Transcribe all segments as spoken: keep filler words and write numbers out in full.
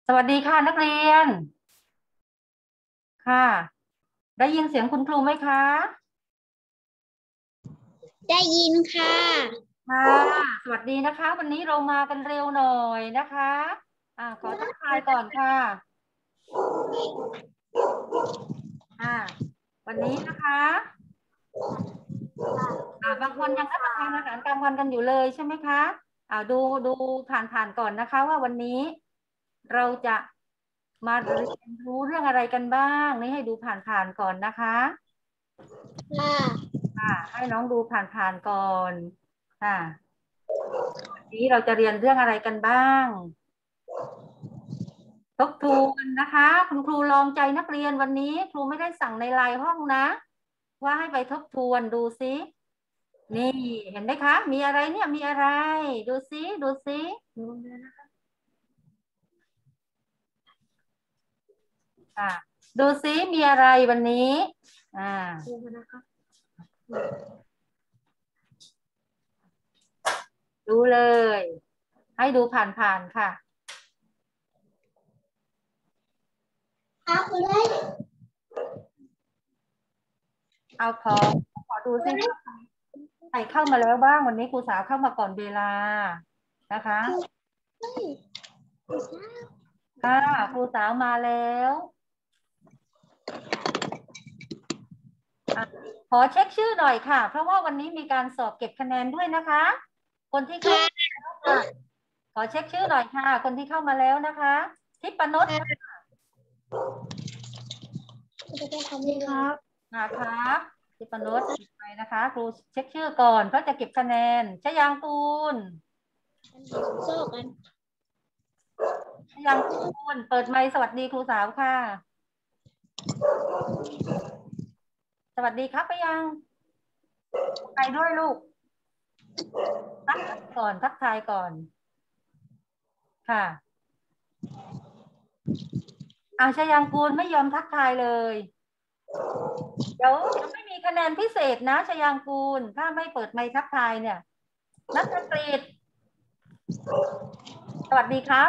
สวัสดีค่ะนักเรียนค่ะได้ยินเสียงคุณครูไหมคะได้ยินค่ะค่ะสวัสดีนะคะวันนี้เรามากันเร็วหน่อยนะคะอ่าขอทักทายก่อนค่ะอ่าวันนี้นะคะอ่าบางคนยังรับประทานอาหารกลางวันกันอยู่เลยใช่ไหมคะอ่าดูดูผ่านๆก่อนนะคะว่าวันนี้เราจะมาเรียนรู้เรื่องอะไรกันบ้างนี่ให้ดูผ่านๆก่อนนะคะค่ะค่ะให้น้องดูผ่านๆก่อนค่ะ วันนี้เราจะเรียนเรื่องอะไรกันบ้างทบทวนนะคะคุณครูลองใจนักเรียนวันนี้ครูไม่ได้สั่งในไลน์ห้องนะว่าให้ไปทบทวนดูซินี่เห็นไหมคะมีอะไรเนี่ยมีอะไรดูซิดูซิอ่าดูซิมีอะไรวันนี้อ่าดูเลยให้ดูผ่านๆค่ะค่ะคุณได้เอาขอขอดูซิใครเข้ามาแล้วบ้างวันนี้ครูสาวเข้ามาก่อนเวลานะคะค่ะครูสาวมาแล้วอ่ะขอเช็คชื่อหน่อยค่ะเพราะว่าวันนี้มีการสอบเก็บคะแนนด้วยนะคะคนที่เข้ามาแล้วค่ะขอเช็คชื่อหน่อยค่ะคนที่เข้ามาแล้วนะคะทิพนุชจะไปทำยังไงครับนะคะทิพนุชไปนะคะครูเช็คชื่อก่อนเพราะจะเก็บคะแนนชยางกูลโซ่กันชยางกูลเปิดไมค์สวัสดีครูสาวค่ะสวัสดีครับไปยังไปด้วยลูกทักทายก่อนทักทายก่อนค่ะอาชยางกูลไม่ยอมทักทายเลยเดี๋ยวจะไม่มีคะแนนพิเศษนะชยางกูลถ้าไม่เปิดไมค์ทักทายเนี่ยนัทกฤษสวัสดีครับ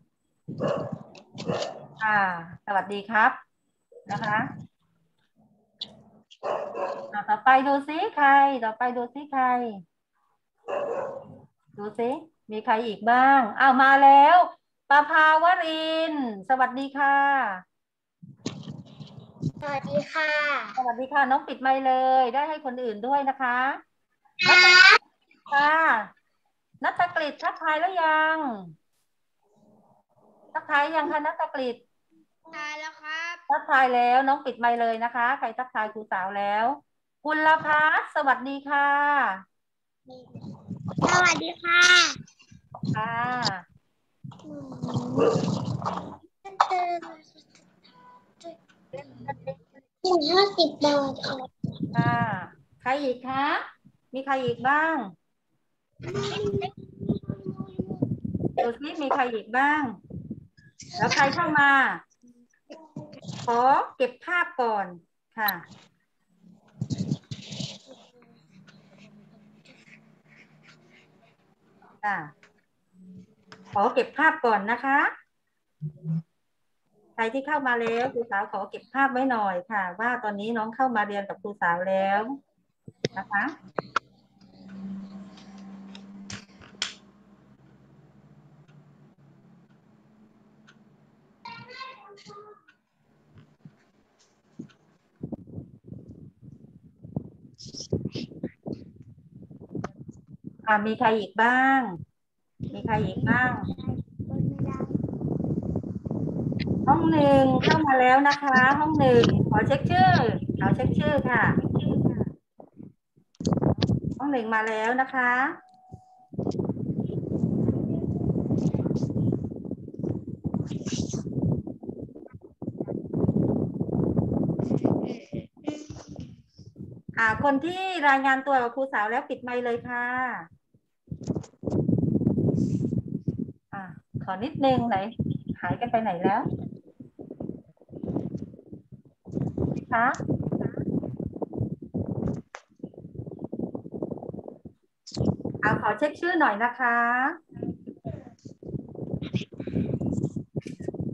อ่าสวัสดีครับนะคะอ่าต่อไปดูซิใครต่อไปดูซิใครดูซิมีใครอีกบ้างอ้าวมาแล้วประภาวรินทร์สวัสดีค่ะสวัสดีค่ะสวัสดีค่ะน้องปิดไมค์เลยได้ให้คนอื่นด้วยนะคะนัทค่ะนัทกฤษทักทายแล้วยังทักทายยังคะนัทกฤษตายแล้วครับทักทายแล้วน้องปิดไมค์เลยนะคะใครทักทายครูสาวแล้วกุลพัฒน์สวัสดีค่ะสวัสดีค่ะค่ะหนึ่งห้าสิบบาทค่ะค่ะใครอีกคะมีใครอีกบ้างดูซิมีใครอีกบ้างแล้วใครเข้ามาขอเก็บภาพก่อนค่ะค่ะขอเก็บภาพก่อนนะคะใครที่เข้ามาแล้วครูสาวขอเก็บภาพไว้หน่อยค่ะว่าตอนนี้น้องเข้ามาเรียนกับครูสาวแล้วนะคะอ่ามีใครอีกบ้างมีใครอีกบ้าง ห้องหนึ่งเข้ามาแล้วนะคะห้องหนึ่งขอเช็คชื่อขอเช็คชื่อค่ะห้องหนึ่งมาแล้วนะคะอ่าคนที่รายงานตัวกับครูสาวแล้วปิดไมค์เลยค่ะอ่าขอนิดนึงไหนหายกันไปไหนแล้วคะอ่าขอเช็คชื่อหน่อยนะคะ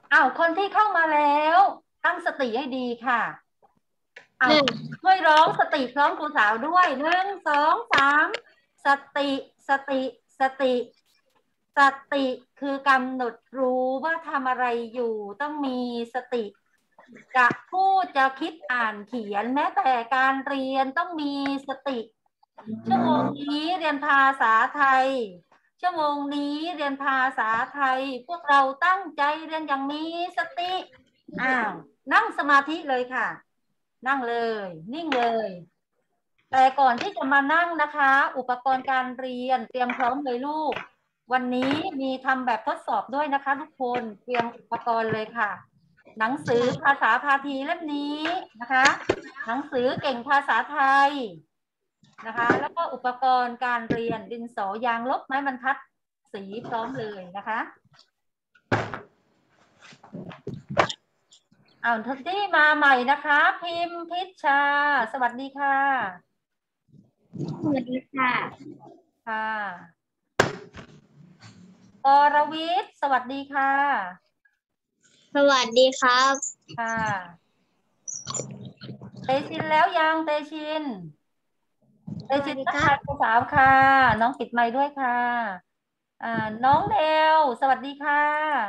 อ้าวคนที่เข้ามาแล้วตั้งสติให้ดีค่ะอ้าวช่วยร้องสติพร้อมครูสาวด้วยหนึ่งสองสามสติสติสติสติคือกำหนดรู้ว่าทำอะไรอยู่ต้องมีสติจะพูดจะคิดอ่านเขียนแม้แต่การเรียนต้องมีสติชั่วโมงนี้เรียนภาษาไทยชั่วโมงนี้เรียนภาษาไทยพวกเราตั้งใจเรียนอย่างมีสติอ้าวนั่งสมาธิเลยค่ะนั่งเลยนิ่งเลยแต่ก่อนที่จะมานั่งนะคะ อุปกรณ์การเรียนเตรียมพร้อมเลยลูกวันนี้มีทำแบบทดสอบด้วยนะคะทุกคนเตรียมอุปกรณ์เลยค่ะหนังสือภาษาพาทีเล่มนี้นะคะหนังสือเก่งภาษาไทยนะคะแล้วก็อุปกรณ์การเรียนดินสอยางลบไม้บรรทัดสีพร้อมเลยนะคะเอาทุกที่มาใหม่นะคะพิมพ์พิชชาสวัสดีค่ะสวัสดีค่ะค่ะกรวิทย์สวัสดีค่ะสวัสดีครับค่ะเตชินแล้วยังเตชินเตชินทักทายสาวค่ะน้องปิดไมค์ด้วยค่ะอ่าน้องเดวสวัสดีค่ะ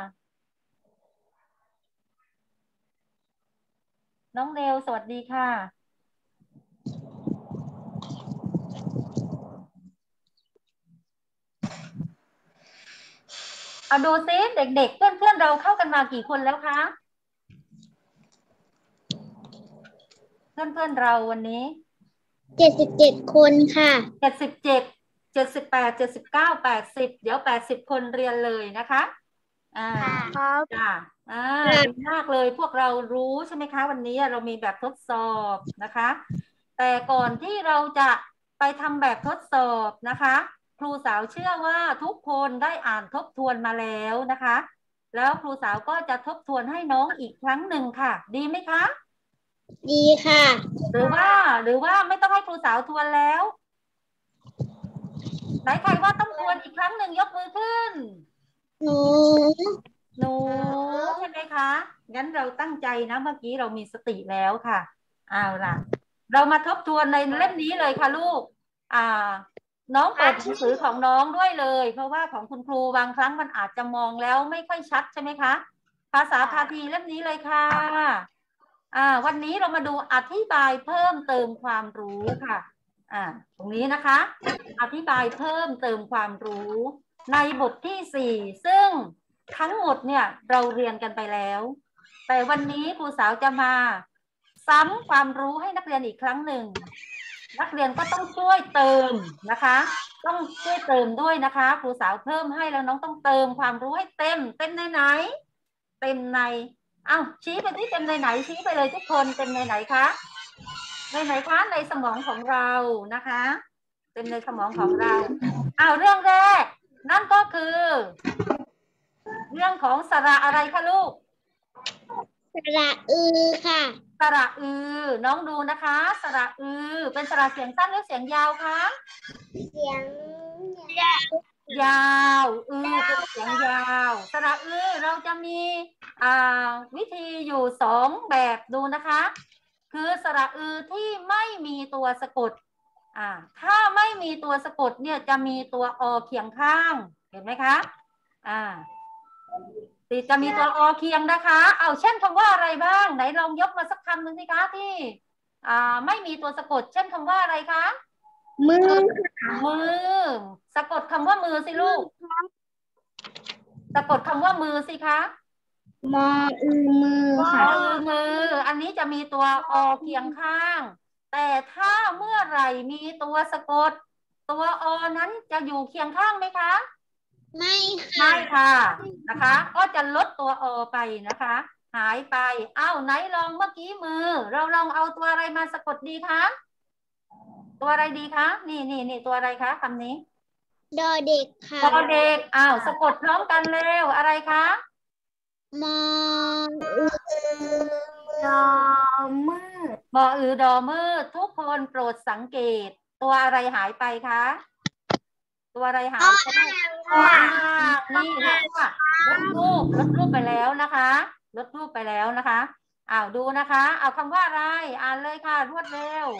น้องเดวสวัสดีค่ะเอาดูซิเด็กๆเพื่อนๆเราเข้ากันมากี่คนแล้วคะเพื่อนๆเราวันนี้เจ็ดสิบเจ็ดคนค่ะเจ็ดสิบเจ็ดเจ็ดสิบแปดเจ็ดสิบเก้าแปดสิบเดี๋ยวแปดสิบคนเรียนเลยนะคะอ่าครับจ้าอ่าดีมากเลยพวกเรารู้ใช่ไหมคะวันนี้เรามีแบบทดสอบนะคะแต่ก่อนที่เราจะไปทำแบบทดสอบนะคะครูสาวเชื่อว่าทุกคนได้อ่านทบทวนมาแล้วนะคะแล้วครูสาวก็จะทบทวนให้น้องอีกครั้งหนึ่งค่ะดีไหมคะดีค่ะหรือว่าหรือว่าไม่ต้องให้ครูสาวทวนแล้วไหนใครว่าต้องทวนอีกครั้งหนึ่งยกมือขึ้นหนูหนูใช่ไหมคะงั้นเราตั้งใจนะเมื่อกี้เรามีสติแล้วค่ะเอาล่ะเรามาทบทวนในเล่มนี้เลยค่ะลูกอ่าน้องเปิดหนังสือของน้องด้วยเลยเพราะว่าของคุณครูบางครั้งมันอาจจะมองแล้วไม่ค่อยชัดใช่ไหมคะภาษาพาทีเล่มนี้เลยค่ะอ่าวันนี้เรามาดูอธิบายเพิ่มเติมความรู้ค่ะอ่าตรงนี้นะคะอธิบายเพิ่มเติมความรู้ในบทที่สี่ซึ่งทั้งหมดเนี่ยเราเรียนกันไปแล้วแต่วันนี้ครูสาวจะมาซ้ำความรู้ให้นักเรียนอีกครั้งหนึ่งนักเรียนก็ต้องช่วยเติมนะคะต้องช่วยเติมด้วยนะคะครูสาวเพิ่มให้แล้วน้องต้องเติมความรู้ให้เต็มเต็มในไหนเต็มในอ้าวชี้ไปที่เต็มในไหนชี้ไปเลยทุกคนเต็มในไหนคะในไหนคะในสมองของเรานะคะเต็มในสมองของเราอ้าวเรื่องแรกนั่นก็คือเรื่องของสระอะไรคะลูกสระอือค่ะสระอือน้องดูนะคะสระอือเป็นสระเสียงสั้นหรือเสียงยาวคะเสียงยาวอือเป็นเสียงยาวสระอือเราจะมีอ่าวิธีอยู่สองแบบดูนะคะคือสระอือที่ไม่มีตัวสะกดอ่าถ้าไม่มีตัวสะกดเนี่ยจะมีตัวอเคียงข้างเห็นไหมคะอ่าติจะมีตัวอเคียงนะคะเอาเช่นคำว่าอะไรบ้างไหนลองยกมาสักคำหนึ่งสิคะที่อ่าไม่มีตัวสะกดเช่นคำว่าอะไรคะมือมือสะกดคำว่ามือสิลูกสะกดคำว่ามือสิคะมออือมือค่ะมือมืออันนี้จะมีตัวอเคียงข้างแต่ถ้าเมื่อไหร่มีตัวสะกดตัวอนั้นจะอยู่เคียงข้างไหมคะไม่ไม่ค่ะค่ะนะคะก็จะลดตัวอไปนะคะหายไปเอ้าไหนลองเมื่อกี้มือเราลองเอาตัวอะไรมาสะกดดีคะตัวอะไรดีคะนี่นี่นี่ตัวอะไรคะคำนี้ดอเด็กค่ะดอเด็กอ้าวสะกดพร้อมกันเร็วอะไรคะมออือดอมือมออือดอมืดทุกคนโปรดสังเกตตัวอะไรหายไปคะตัวอะไรหายไปตัวอ่างนี่เรียกว่าลดรูปลดรูปไปแล้วนะคะลดรูปไปแล้วนะคะอ้าวดูนะคะเอาคำว่าอะไรอ่านเลยค่ะรวดเร็ว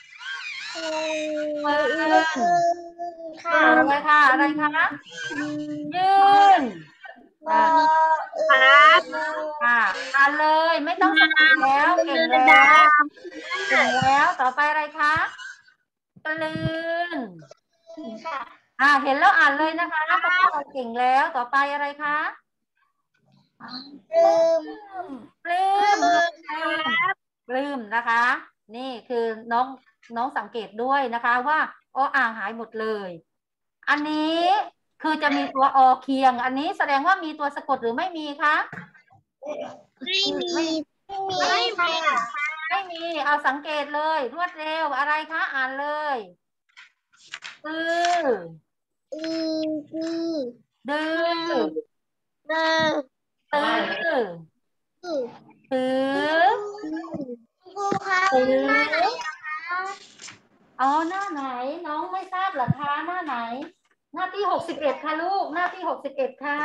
ปืนค่ะต่อเลยค่ะอะไรคะยืนอ่าค่ะอ่านเลยไม่ต้องสะกดแล้วเก่งแล้วเก่งแล้วต่อไปอะไรคะกลืนอ่าเห็นแล้วอ่านเลยนะคะเพราะว่าเราเก่งแล้วต่อไปอะไรคะลืมปลื้มปลื้มปลื้มนะคะ นี่คือน้องน้องสังเกตด้วยนะคะว่าออ่างหายหมดเลย อันนี้คือจะมีตัวอเคียง อันนี้แสดงว่ามีตัวสะกดหรือไม่มีคะไม่มีไม่ไม่มีค่ะไม่มีเอาสังเกตเลยรวดเร็วอะไรคะอ่านเลยตืออืออือดื้อเออตื้ออือถือครูคะถือหน้าไหนอะคะอ๋อหน้าไหนน้องไม่ทราบเหรอคะหน้าไหน หน้าที่หกสิบเอ็ดค่ะลูกหน้าที่หกสิบเอ็ดค่ะ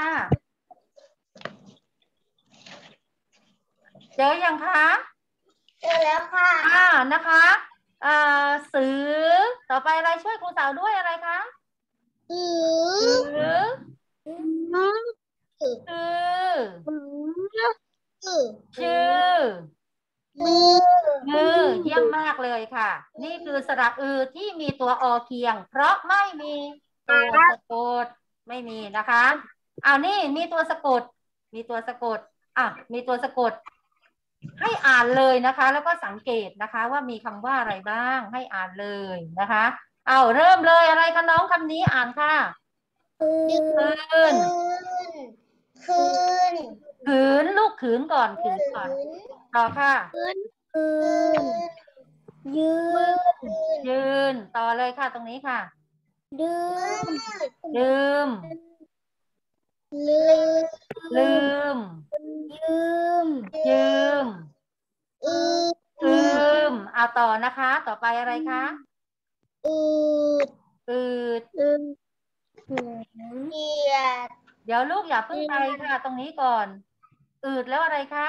เจอยังคะเจอแล้วค่ะอ่านะคะเอ่อสือต่อไปอะไรช่วยครูสาวด้วยอะไรคะอือสืออือคืออือชื่อมือมือเยี่ยมมากเลยค่ะ นี่คือสระอือที่มีตัวอเคียง เพราะไม่มีตัวสะกดไม่มีนะคะอ้าวนี่มีตัวสะกด มีตัวสะกดอ่ะมีตัวสะกด ให้อ่านเลยนะคะ แล้วก็สังเกตนะคะ ว่ามีคำว่าอะไรบ้างให้อ่านเลยนะคะเอาเริ่มเลยอะไรคะน้องคำนี้อ่านค่ะคืนคืคืนนขืนลูกขืนก่อนขืนก่อนต่อค่ะคืน คืน ยืนยืนต่อเลยค่ะตรงนี้ค่ะดื้อลืมลืมลืมยืมยืมอืออืมเอาต่อนะคะ ต่อไปอะไรคะอืดอืดอืมเกียดเดี๋ยวลูกอย่าเพิ่งไปค่ะตรงนี้ก่อน อืดแล้วอะไรคะ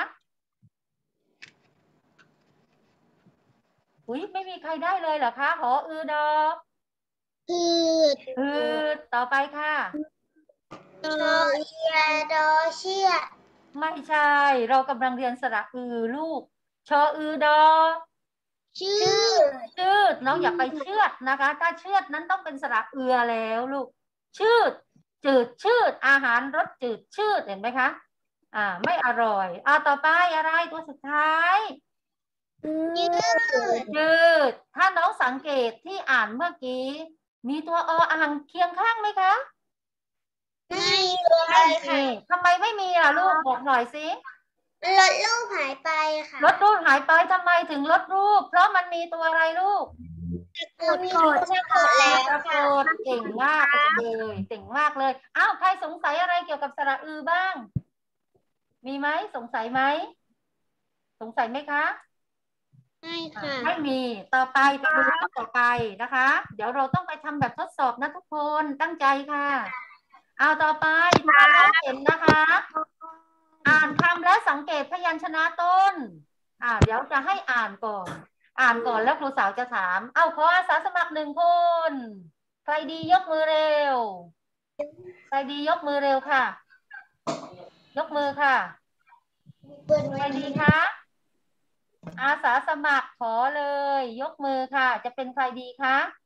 อุ้ยไม่มีใครได้เลยเหรอคะหออือดออืดอืดต่อไปค่ะชอเอียดอเชียดไม่ใช่ เรากำลังเรียนสระอือลูก ชออือดอชื่อชืดน้องอย่าไปเชือดนะคะ ถ้าเชือดนั้นต้องเป็นสระเอือแล้วลูก ชืดจืดชืดอาหารรสจืดชืดเห็นไหมคะ อ่า ไม่อร่อยอ่าต่อไปอะไรตัวสุดท้ายยืดยืด ถ้าน้องสังเกตที่อ่านเมื่อกี้ มีตัวออ่างเคียงข้างไหมคะไม่เลยค่ะทำไมไม่มีล่ะลูกบอกหน่อยสิลดรูปหายไปค่ะลดรูปหายไปทำไมถึงลดรูป เพราะมันมีตัวอะไรลูกกดกดกดแล้วสระค่ะโดเก่งมากเลยเก่งมากเลยอ้าวใครสงสัยอะไรเกี่ยวกับสระอือบ้าง มีไหมสงสัยไหมสงสัยไหมคะไม่ค่ะไม่มีต่อไปไปดูข้อต่อไปนะคะ เดี๋ยวเราต้องไปทำแบบทดสอบนะทุกคนตั้งใจค่ะเอาต่อไปถ้าน้องเห็นนะคะ อ่านคำและสังเกตพยัญชนะต้น อ่าเดี๋ยวจะให้อ่านก่อน อ่านก่อนแล้วครูสาวจะถาม เอาขออาสาสมัครหนึ่งคน ใครดียกมือเร็ว ใครดียกมือเร็วค่ะ ยกมือค่ะ ใครดีคะ อาสาสมัครขอเลย ยกมือค่ะ จะเป็นใครดีคะ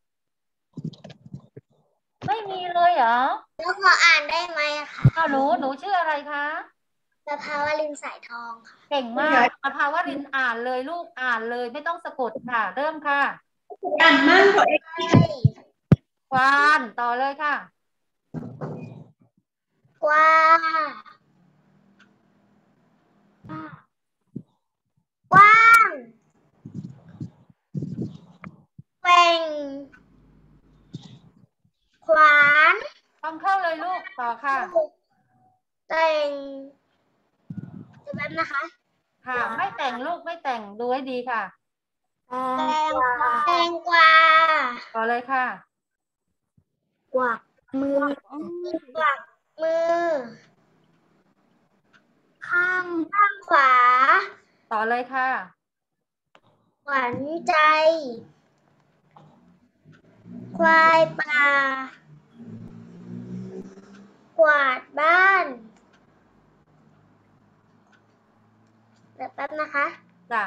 ไม่มีเลยเหรอแล้วขออ่านได้ไหมคะอ้าวหนูหนูชื่ออะไรคะประภาวรินทร์สายทองค่ะเก่งมากอภาวรินทร์อ่านเลยลูกอ่านเลยไม่ต้องสะกดค่ะ เริ่มค่ะอ่านมั่งตัวเองควานต่อเลยค่ะกว้างกว้างแกว่งขวานต้องเข้าเลยลูกต่อค่ะแต่งจะแป๊บนะคะค่ะ ไม่แต่งลูกไม่แต่งดูให้ดีค่ะแตงกวาแตงกวาต่อเลยค่ะกวักมือ กวักมือข้างข้างขวาต่อเลยค่ะขวัญใจควายป่ากวาดบ้านเดี๋ยวแป๊บนะคะจ้ะ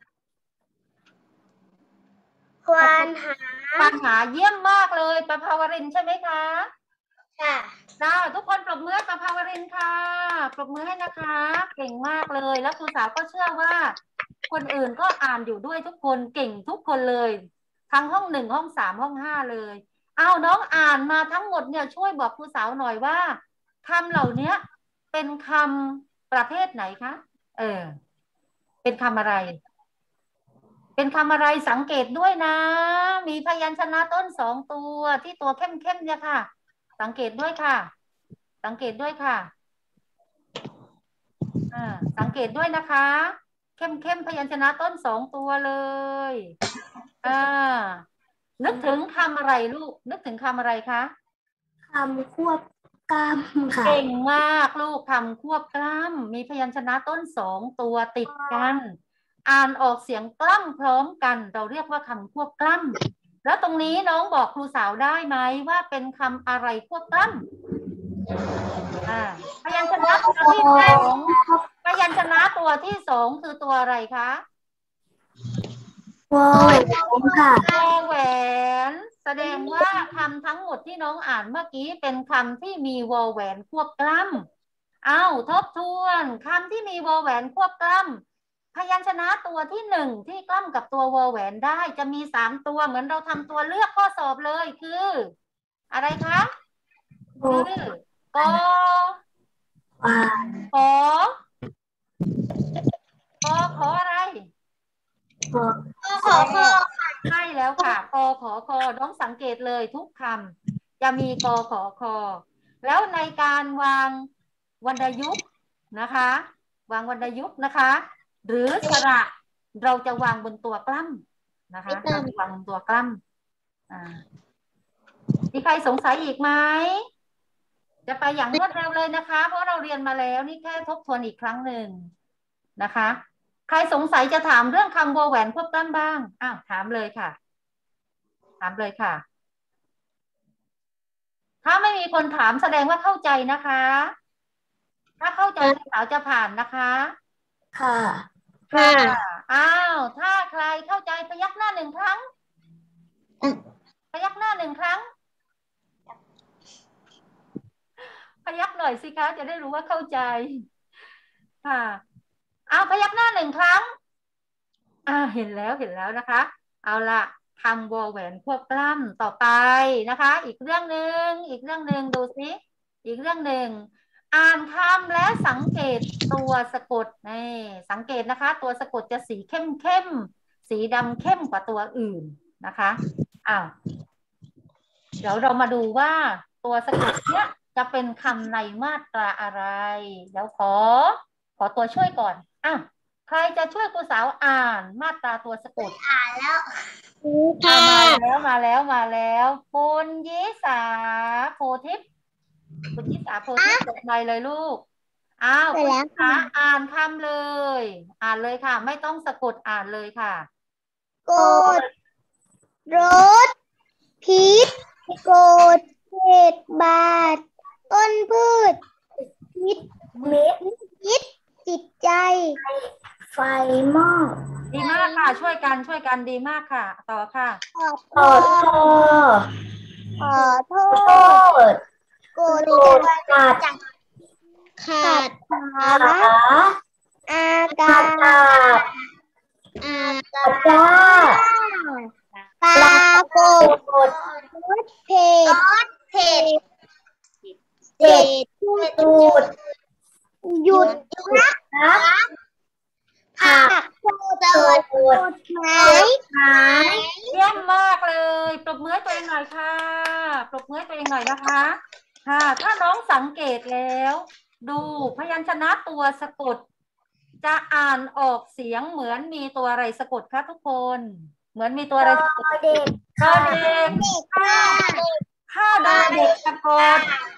ควานหาควานหาเยี่ยมมากเลยประภาวรินทร์ใช่ไหมคะค่ะจ้าทุกคนปรบมือให้ประภาวรินทร์ค่ะปรบมือให้นะคะเก่งมากเลยแล้วครูสาวก็เชื่อว่าคนอื่นก็อ่านอยู่ด้วยทุกคนเก่งทุกคนเลยทั้งห้องหนึ่งห้องสามห้องห้าเลยเอาน้องอ่านมาทั้งหมดเนี่ยช่วยบอกครูสาวหน่อยว่าคำเหล่านี้เป็นคำประเภทไหนคะเออเป็นคำอะไรเป็นคำอะไรสังเกตด้วยนะมีพยัญชนะต้นสองตัวที่ตัวเข้มๆเนี่ยค่ะสังเกตด้วยค่ะสังเกตด้วยค่ะอ่าสังเกตด้วยนะคะเข้มๆพยัญชนะต้นสองตัวเลยอ่านึกถึงคำอะไรลูกนึกถึงคำอะไรคะคำควบกล้ำค่ะเก่งมากลูกคำควบกล้ำมีพยัญชนะต้นสองตัวติดกันอ่านออกเสียงกล้ำพร้อมกันเราเรียกว่าคำควบกล้ำแล้วตรงนี้น้องบอกครูสาวได้ไหมว่าเป็นคำอะไรควบกล้ำอ่าพยัญชนะตัวที่สองพยัญชนะตัวที่สองคือตัวอะไรคะวอลค่ะวอแหวนแสดงว่าคำทั้งหมดที่น้องอ่านเมื่อกี้เป็นคำที่มีวอแหวนควบกล้ำเอาทบทวนคำที่มีวอแหวนควบกล้ำพยัญชนะตัวที่หนึ่งที่กล้ำกับตัววอแหวนได้จะมีสามตัวเหมือนเราทำตัวเลือกข้อสอบเลยคืออะไรคะคือกอขอกอขออะไรขอข้อใช่แล้วค่ะกอขอคอน้องสังเกตเลยทุกคำจะมีกอขอคอแล้วในการวางวรรณยุกต์นะคะ วางวรรณยุกต์นะคะ หรือสระเราจะวางบนตัวกล้ำนะคะเราจะวางบนตัวกล้ำอ่ามีใครสงสัยอีกไหมจะไปอย่างรวดเร็วเลยนะคะ เพราะเราเรียนมาแล้วนี่แค่ทบทวนอีกครั้งหนึ่งนะคะ ใครสงสัยจะถามเรื่องคำวอแหวนควบกล้ำบ้างอ้าวถามเลยค่ะถามเลยค่ะถ้าไม่มีคนถามแสดงว่าเข้าใจนะคะ ถ้าเข้าใจครูสาวจะผ่านนะคะค่ะค่ะ อ้าว ถ้าใครเข้าใจพยักหน้าหนึ่งครั้ง พยักหน้าหนึ่งครั้ง พยักหน่อยสิคะจะได้รู้ว่าเข้าใจ ค่ะเอาพยักหน้าหนึ่งครั้ง อ่าเห็นแล้วเห็นแล้วนะคะ เอาละคำวอแหวนควบกล้ำต่อไปนะคะ อีกเรื่องหนึ่งอีกเรื่องหนึ่งดูสิอีกเรื่องหนึ่งอ่านคำและสังเกตตัวสะกดนี่สังเกตนะคะ ตัวสะกดจะสีเข้มเข้มสีดำเข้มกว่าตัวอื่นนะคะอ้าวเดี๋ยวเรามาดูว่าตัวสะกดเนี้ยจะเป็นคำในมาตราอะไรเดี๋ยวขอขอตัวช่วยก่อนอ้าวใครจะช่วยครูสาวอ่านมาตราตัวสะกดอ่านแล้วอ่ามาแล้วมาแล้วมาแล้วคุณยิสาโพธิพย์คุณยิสาโพธิพย์เปิดไมค์เลยลูกอ้าวคุณยิสาอ่านคำเลย อ่านเลยค่ะ ไม่ต้องสะกดอ่านเลยค่ะกดรถพิษกดเห็ดบาดต้นพืชพิษเม็ดพิษจิตใจไฟหม้อดีมากค่ะ ช่วยกันช่วยกันดีมากค่ะ ต่อค่ะขอโทษขอโทษกดขาดขาดขาอากาศอากาศปลากดเผ็ดเผ็ดเผ็ดหยุดหยุดรักผักสดไหมหายเยี่ยมมากเลยปรบมือให้ตัวเองหน่อยค่ะปรบมือให้ตัวเองหน่อยนะคะค่ะถ้าน้องสังเกตแล้ว ดูพยัญชนะตัวสะกด จะอ่านออกเสียงเหมือนมีตัวอะไรสะกดคะทุกคน เหมือนมีตัวอะไรสะกดเด็กดอเด็กข้าข้าดอเด็กสะกด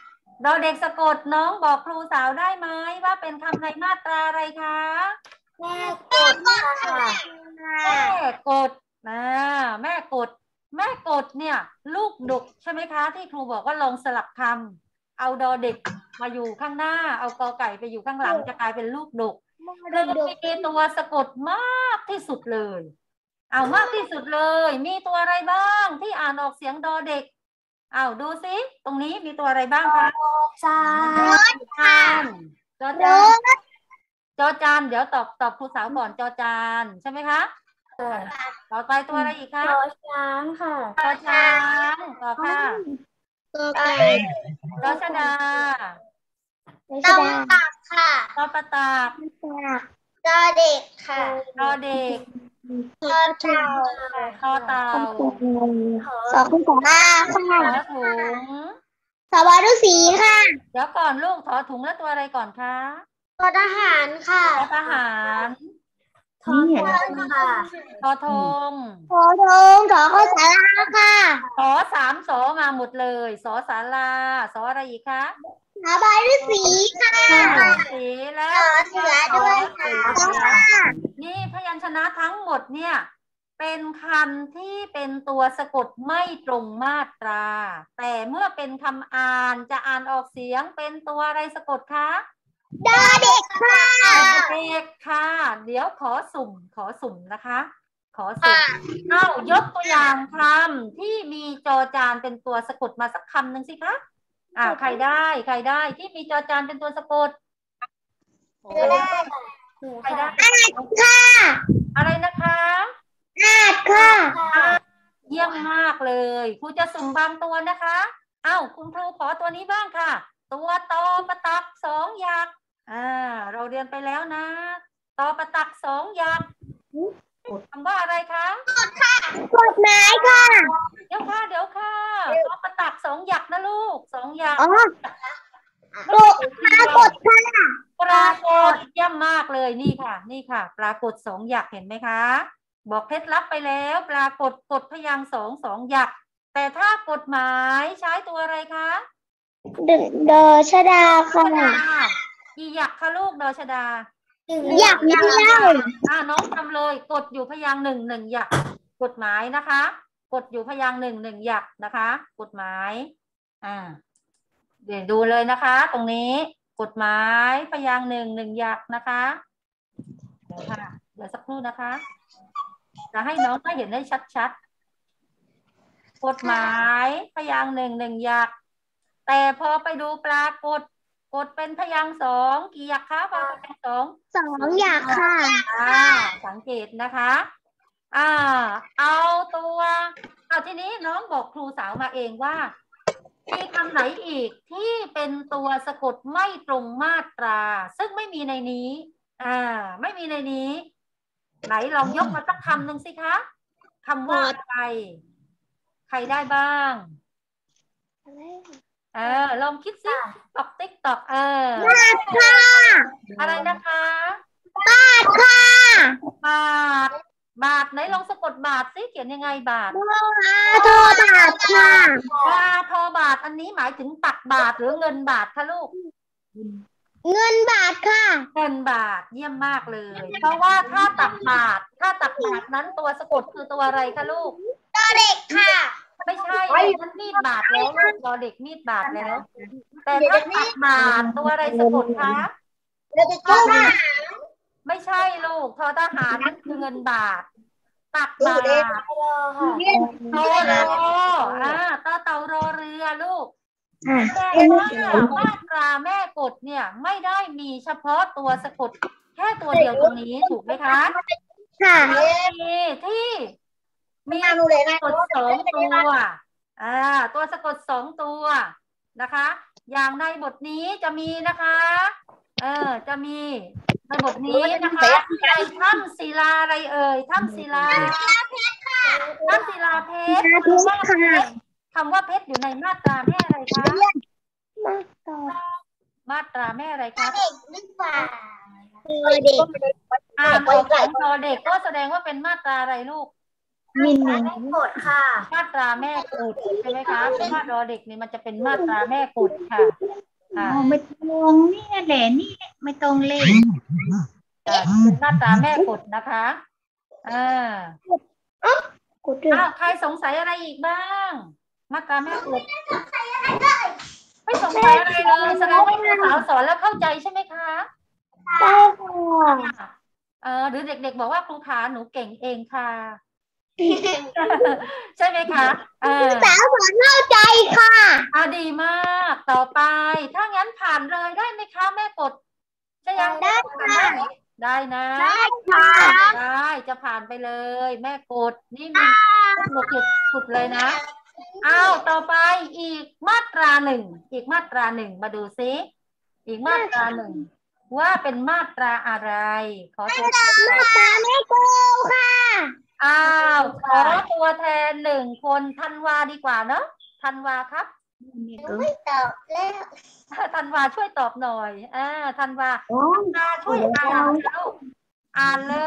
ดอเด็กสะกดน้องบอกครูสาวได้ไหมว่าเป็นคำในมาตราอะไรคะแม่กดค่ะแม่กดนะแม่กดแม่กดเนี่ยลูกดกใช่ไหมคะที่ครูบอกว่าลองสลับคำเอาดอเด็กมาอยู่ข้างหน้าเอากอไก่ไปอยู่ข้างหลังจะกลายเป็นลูกดกเลยมีตัวสะกดมากที่สุดเลยเอามากที่สุดเลยมีตัวอะไรบ้างที่อ่านออกเสียงดอเด็กเอาดูซิตรงนี้มีตัวอะไรบ้างคะจานจอจานจอจานเดี๋ยวตอบตอบครูสาวก่อนจอจานใช่ไหมคะต่อไปตัวอะไรอีกคะจอช้างค่ะจอช้างต่อค่ะจอไก่จอชดาจอตักค่ะจอประตักจอเด็กค่ะจอเด็กจอเต่าจอเต่าสองสองห้าค่ะถอถุงสวัสดีสีค่ะเดี๋ยวก่อนลูกถอถุงแล้วตัวอะไรก่อนคะทอทหารค่ะทอทหารทอทงค่ะทอทงทอทงทอข้าวสาราค่ะสอสามสอมาหมดเลยสอสาราสออะไรอีกคะสบายฤาษีค่ะสีแล้วสอเสือด้วยค่ะนี่พยัญชนะทั้งหมดเนี่ยเป็นคำที่เป็นตัวสะกดไม่ตรงมาตราแต่เมื่อเป็นคำอ่านจะอ่านออกเสียงเป็นตัวอะไรสะกดคะดอเด็กค่ะเด็กค่ะเดี๋ยวขอสุ่มขอสุ่มนะคะขอสุ่มเอ้ายกตัวอย่างคำที่มีจอจานเป็นตัวสะกดมาสักคำหนึ่งสิคะอ่าใครได้ใครได้ที่มีจอจานเป็นตัวสะกดใครได้ใครได้ค่ะอะไรนะคะอาดค่ะเยี่ยมมากเลยครูจะสุ่มบางตัวนะคะเอ้าคุณครูขอตัวนี้บ้างค่ะตัวตอประตักสองหยักอ่าเราเรียนไปแล้วนะตอประตักสองหยักคำว่าอะไรคะกดค่ะกฎหมายค่ะเดี๋ยวค่ะเดี๋ยวค่ะตอประตักสองหยักนะลูกสองหยักอ๋อกดปรากฏค่ะปรากฏเยี่ยมมากเลยนี่ค่ะนี่ค่ะปรากฏสองหยักเห็นไหมคะบอกเคล็ดลับไปแล้วปรากฏกดพยางค์สองสองหยักแต่ถ้ากฎหมายใช้ตัวอะไรคะดอชดาค่ะกี่หยักคะลูกดอชดาหยักเดียวอ่าน้องทำเลยกดอยู่พยางค์หนึ่งหนึ่งหยักกฎหมายนะคะกดอยู่พยางค์หนึ่งหนึ่งหยักนะคะกฎหมายอ่าเดี๋ยวดูเลยนะคะ ตรงนี้กฎหมายพยางค์หนึ่งหนึ่งหยักนะคะเดี๋ยวค่ะเดี๋ยวสักครู่นะคะจะให้น้องได้เห็นได้ชัดๆกฎหมายพยางค์หนึ่งหนึ่งหยักแต่พอไปดูปรากฏกดเป็นพยางค์สองกี่หยักคะพอเป็นพยางค์สองสองหยักค่ะอ่าสังเกตนะคะอ่าเอาตัวเอาทีนี้น้องบอกครูสาวมาเองว่ามีคำไหนอีกที่เป็นตัวสะกดไม่ตรงมาตราซึ่งไม่มีในนี้อ่าไม่มีในนี้ไหนลองยกมาสักคำหนึ่งสิคะคำว่าอะไรใครได้บ้างเออลองคิดสิตอกติ๊กตอกเออบาทค่ะอะไรนะคะบาทค่ะบาทบาทไหนลองสะกดบาทสิเขียนยังไงบาทโทบาทค่ะบาทอบาทอันนี้หมายถึงตักบาทหรือเงินบาทคะลูกเงินบาทค่ะเงินบาทเยี่ยมมากเลยเพราะว่าถ้าตักบาทถ้าตักบาทนั้นตัวสะกดคือตัวอะไรคะลูกตัวเด็กค่ะไม่ใช่มันมีดบาทแล้วลูกรอเด็กมีดบาทแล้วแต่ถ้าตักบาทตัวอะไรสะกดคะไม่ใช่ลูกทอทหารนั่นคือเงินบาทตักบาทโตโรอ่าต่อเต่ารอเรือลูกแต่ว่ามาตราแม่กฎเนี่ยไม่ได้มีเฉพาะตัวสะกดแค่ตัวเดียวตรงนี้ถูกไหมคะค่ะที่มีตัวสะกดสองตัวอ่าตัวสะกดสองตัวนะคะ อย่างในบทนี้จะมีนะคะเออจะมีในบทนี้นะคะในถ้ำศิลาอะไรเอ่ยถ้ำศิลาถ้ำศิลาเพชรคำว่าเพชรอยู่ในมาตราแม่อะไรคะมาตราแม่อะไรคะเด็กหรือเปล่าเด็กอ่าบอกของตอเด็กก็แสดงว่าเป็นมาตราอะไรลูกมินแม่กดค่ะมาตราแม่กดใช่ไหมคะเพราะว่าดอเด็กนี่มันจะเป็นมาตราแม่กดค่ะอ่าอ๋อไม่ตรงนี่แหละนี่แหละไม่ตรงเลขอ่าเป็นมาตราแม่กฎนะคะอ่ากดด้วยอ้าวใครสงสัยอะไรอีกบ้าง มาตราแม่กฎไม่สงสัยอะไรเลยแสดงว่าครูสาวสอนแล้วเข้าใจใช่ไหมคะได้ค่ะเออหรือเด็กๆบอกว่าครูขาหนูเก่งเองค่ะ ใช่ไหมคะเออสาวสอนเข้าใจค่ะอ่าดีมากต่อไป ถ้างั้นผ่านเลยได้ไหมคะแม่กดจะยังได้ค่ะได้นะได้ค่ะได้จะผ่านไปเลย แม่กดนี่มีหนุกสุดเลยนะอ้าวต่อไปอีกมาตราหนึ่งอีกมาตราหนึ่งมาดูซิอีกมาตราหนึ่งว่าเป็นมาตราอะไร ขอตัวมาตาแม่กูค่ะอ้าวขอตัวแทนหนึ่งคนธันวาดีกว่าเนอะธันวาครับไม่ตอบแล้วธันวาช่วยตอบหน่อยอ่าธันวาธันวาช่วยอ่านลูกอ่านเลย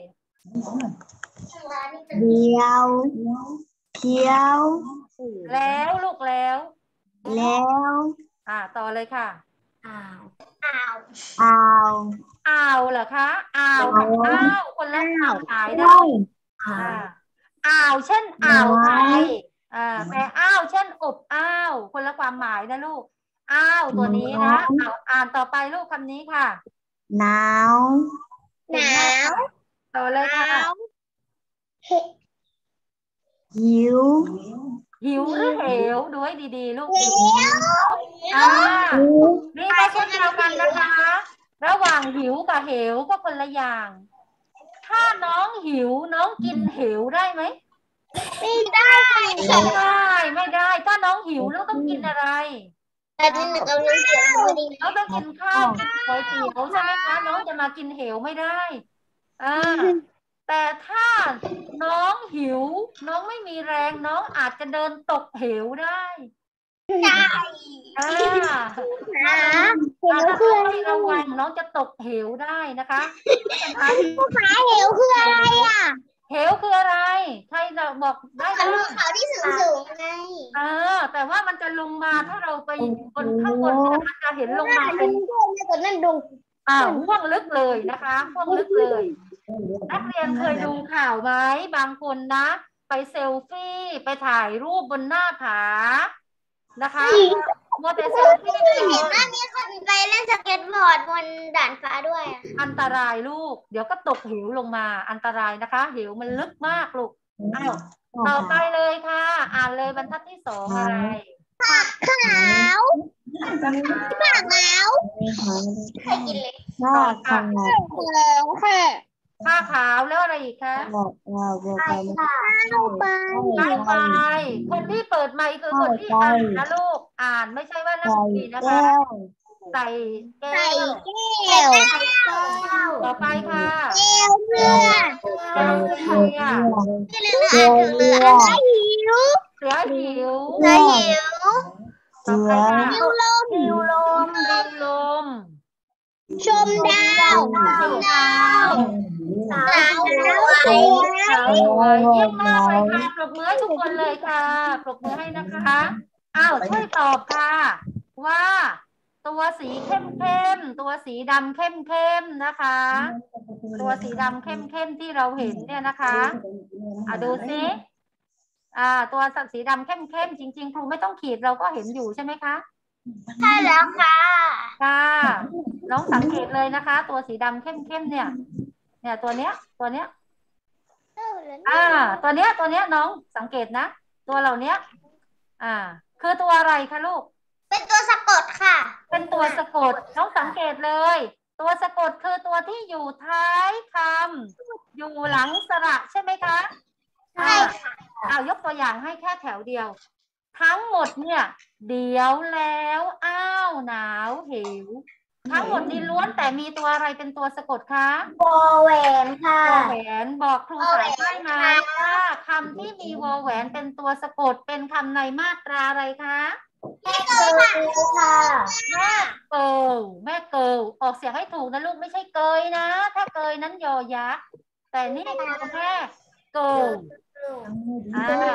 เดียวเขียวแล้วลูกแล้วแล้วอ่าต่อเลยค่ะอ้าวอ้าวอ้าวอ่าวเหรอคะอ่าวกับอ้าวคนละความหมายนะอ้าวอ่าอ่าวเช่นอ่าวไทยอ่าแต่อ้าวเช่นอบอ้าวคนละความหมายนะลูกอ้าวตัวนี้นะเอาอ่านต่อไปลูกคำนี้ค่ะหนาวหนาวต่อเลยค่ะเห็ดหิวหิวหรือเหวดูให้ดีๆลูกเหวอ่านี่ก็เช่นเดียวกันนะคะ ระหว่างหิวกับเหวก็คนละอย่าง ถ้าน้องหิวน้องกินเหวได้ไหมไม่ได้ไม่ได้ไม่ได้ ถ้าน้องหิวแล้วต้องกินอะไรแต่ที่หนึ่งกำลังเสียงพอดีน้องต้องกินข้าวกินก๋วยเตี๋ยวใช่ไหมคะน้องจะมากินเหวไม่ได้อ่าแต่ถ้าน้องหิว น้องไม่มีแรงน้องอาจจะเดินตกเหวได้ใช่อ่าหาเหถ้าว น้คือองอะไรไม่ระวังน้องจะตกเหวได้นะคะนะคะหาเหวคืออะไรอ่ะเหวคืออะไร ใครจะบอกได้มันบ้าภูงเขาที่สูงสูงไงเออแต่ว่ามันจะลงมาถ้าเราไปบนข้างบนเนี่ยมันจะเห็นลงมาเป็นดูในกดนั่นดูอ่าห่วงลึกเลยนะคะห่วงลึกเลย นักเรียนเคยดูข่าวไหมบางคนนะ ไปเซลฟี่ไปถ่ายรูปบนหน้าผานะคะมัวแต่เซลฟี่เห็นว่ามีคนไปเล่นสเก็ตบอร์ดบนด่านฟ้าด้วยอ่ะอันตรายลูก เดี๋ยวก็ตกเหวลงมาอันตรายนะคะเหวมันลึกมากลูกอ้าวต่อไปเลยค่ะ อ่านเลยบรรทัดที่สองอะไรขาวปากขาวเคยกินเลยชอบทำงานแล้วค่ะผ้าขาวแล้วอะไรอีกคะบอกเราบอกไปเข้าไปไล่ไปคนที่เปิดไมค์คือคนที่อ่านนะลูกอ่านไม่ใช่ว่านั่งใส่ดีนะคะแก้วใส่แก้ใส่วแก้วต่อไปค่ะแก้วเพื่อแก้วเรือที่เรืออ่านถึงเรือหิวเสือหิวเรือหิวต่อไปค่ะหิวลมหิวลมดิวลมชมดาวชมดาวสาวสวยสาวสวยเยี่ยมมากเลยค่ะปรบมือให้ทุกคนเลยค่ะปรบมือให้นะคะอ้าวช่วยตอบค่ะ ว่า ตัวสีเข้มเข้มๆตัวสีดำเข้มเข้มๆนะคะ ตัวสีดำเข้มเข้มๆที่เราเห็นเนี่ยนะคะอ่ะดูซิอ่า ตัวสีดำเข้มเข้มๆจริงๆครูไม่ต้องขีดเราก็เห็นอยู่ใช่ไหมคะใช่แล้วค่ะค่ะน้องสังเกตเลยนะคะ ตัวสีดำเข้มๆเนี่ย เนี่ยตัวเนี้ย ตัวเนี้ย อ่า ตัวเนี้ย ตัวเนี้ยน้องสังเกตนะ ตัวเหล่านี้อ่า คือตัวอะไรคะลูกเป็นตัวสะกดค่ะเป็นตัวสะกด น้องสังเกตเลย ตัวสะกดคือตัวที่อยู่ท้ายคำอยู่หลังสระใช่ไหมคะใช่ค่ะเอายกตัวอย่างให้แค่แถวเดียว ทั้งหมดเนี่ย เดี๋ยวแล้วอ้าวหนาวเหวทั้งหมดนี้ล้วนแต่มีตัวอะไรเป็นตัวสะกดคะวอแหวนค่ะวอแหวนบอกครูสายได้ไหมวอแหวนค่ะว่าคำที่มีวอแหวนเป็นตัวสะกดเป็นคำในมาตราอะไรคะแม่เกิดค่ะแม่เกิลแม่เกิลออกเสียงให้ถูกนะลูกไม่ใช่เกยนะ ถ้าเกยนั้นยอยักษ์แต่นี่คือแม่เกิลอ่า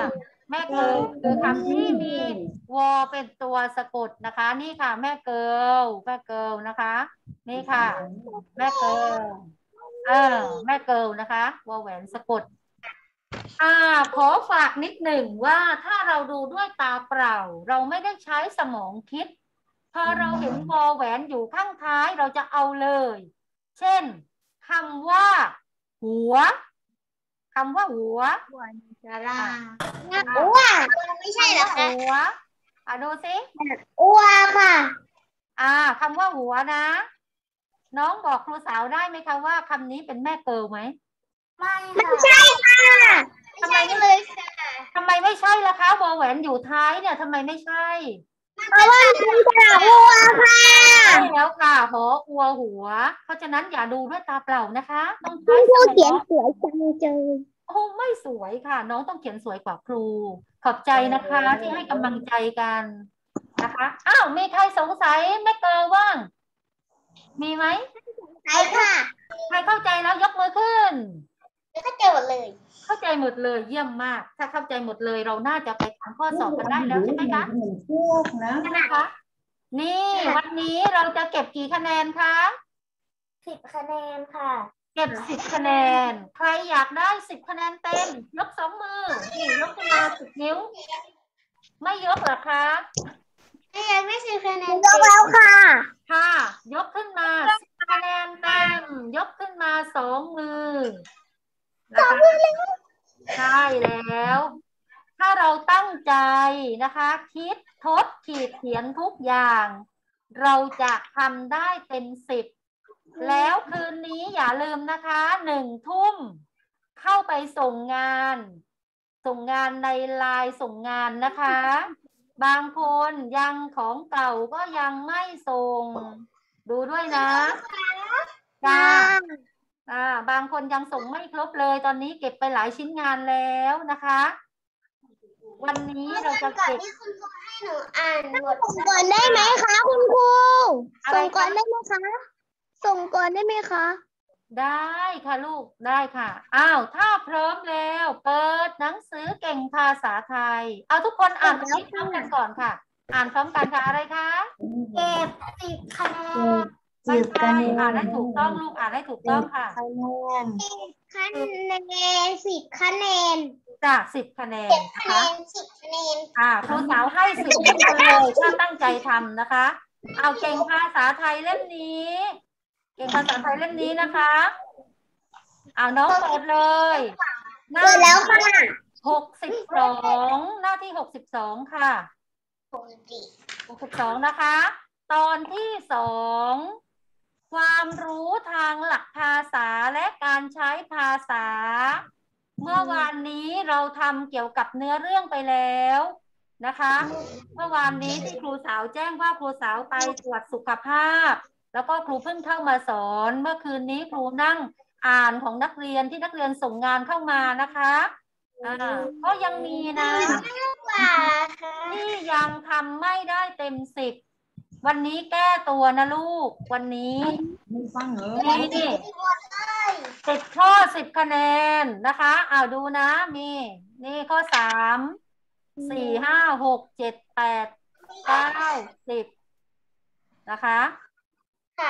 แม่เกิลคือคำที่มีวอเป็นตัวสะกดนะคะ นี่ค่ะ แม่เกิลแม่เกิลนะคะ นี่ค่ะ แม่เกิลเออแม่เกิลนะคะวอแหวนสะกด อ่าขอฝากนิดหนึ่งว่าถ้าเราดูด้วยตาเปล่า เราไม่ได้ใช้สมองคิด พอเราเห็นวอแหวนอยู่ข้างท้ายเราจะเอาเลย เช่นคำว่า หัวคำว่าหัวสาราอ้วไม่ใช่เหรอคะหัวอ่ะดูสิอ้วค่ะอ่าคำว่าหัวนะ น้องบอกครูสาวได้ไหมคะว่าคำนี้เป็นแม่เกิลไหมไม่ใช่ค่ะทำไมไม่เลยทำไมไม่ใช่ล่ะคะวอแหวนอยู่ท้ายเนี่ยทำไมไม่ใช่เพราะว่ามันเป็นสระอ้วค่ะใช่แล้วค่ะหออัวหัว เพราะฉะนั้นอย่าดูด้วยตาเปล่านะคะ ต้องใช้คุณครูสมเขียนองสวยจังเลยโอ้ไม่สวยค่ะ น้องต้องเขียนสวยกว่าครู ขอบใจนะคะที่ให้กำลังใจกันนะคะอ้าวมีใครสงสัยแม่เกิลบ้างมีไหมใช่ค่ะใครเข้าใจแล้วยกมือขึ้นเข้าใจหมดเลยเข้าใจหมดเลยเยี่ยมมาก ถ้าเข้าใจหมดเลยเราน่าจะไปทำข้อสอบกันได้แล้วใช่ไหมคะใช่ไหมคะนี่วันนี้เราจะเก็บกี่คะแนนคะสิบคะแนนค่ะเก็บสิบคะแนน ใครอยากได้สิบคะแนนเต็มยกสองมือนี่ยกขึ้นมาสิบนิ้ว ไม่ยกเหรอคะไม่อยากได้สิบคะแนนยกแล้วค่ะค่ะ ยกขึ้นมาสิบคะแนนเต็มยกขึ้นมาสองมือนะคะใช่แล้ว ถ้าเราตั้งใจนะคะ คิดทดขีดเขียนทุกอย่าง เราจะทำได้เต็มสิบแล้วคืนนี้อย่าลืมนะคะหนึ่งทุ่มเข้าไปส่งงาน ส่งงานในไลน์ส่งงานนะคะ บางคนยังของเก่าก็ยังไม่ส่ง ดูด้วยนะจ้าอ่าบางคนยังส่งไม่ครบเลย ตอนนี้เก็บไปหลายชิ้นงานแล้วนะคะ วันนี้เราจะเก็บที่คุณครูให้หนูอ่านบทส่งก่อนได้ไหมคะคุณครู ส่งก่อนได้ไหมคะ ส่งก่อนได้ไหมคะได้ค่ะลูกได้ค่ะอ้าวถ้าพร้อมแล้ว เปิดหนังสือเก่งภาษาไทย เอาทุกคนอ่านพร้อมกันก่อนค่ะ อ่านพร้อมกันค่ะอะไรคะเก็บสิบคะแนนไม่สิบใช่คะแนนอ่านให้ถูกต้องลูกอ่านให้ถูกต้องค่ะคะแนนคะแนนสิบคะแนนจ้ะสิบคะแนนเก็บนะคะคะแนนสิบคะแนนอ่าครูสาวให้สิบเลยถ้าตั้งใจทำนะคะ เอาเก่งภาษาไทยเล่มนี้ เก่งภาษาไทยเล่มนี้นะคะเอาน้องเปิดเลยหน้าเปิดแล้วค่ะหกสิบสองหน้าที่หกสิบสองค่ะหกสิบสี่หกสิบสองนะคะ ตอนที่สองความรู้ทางหลักภาษาและการใช้ภาษา เมื่อวานนี้เราทำเกี่ยวกับเนื้อเรื่องไปแล้วนะคะ เมื่อวานนี้ที่ครูสาวแจ้งว่าครูสาวไปตรวจสุขภาพ แล้วก็ครูเพิ่งเข้ามาสอน เมื่อคืนนี้ครูนั่งอ่านของนักเรียนที่นักเรียนส่งงานเข้ามานะคะอ่าก็ยังมีนะกว่าค่ะที่ยังทำไม่ได้เต็มสิบวันนี้แก้ตัวนะลูก วันนี้ไม่ฟังเหรอนี่สิบข้อสิบคะแนนนะคะเอาดูนะมี นี่ข้อสามสี่ห้าหกเจ็ดแปดเก้าสิบนะคะค่ะ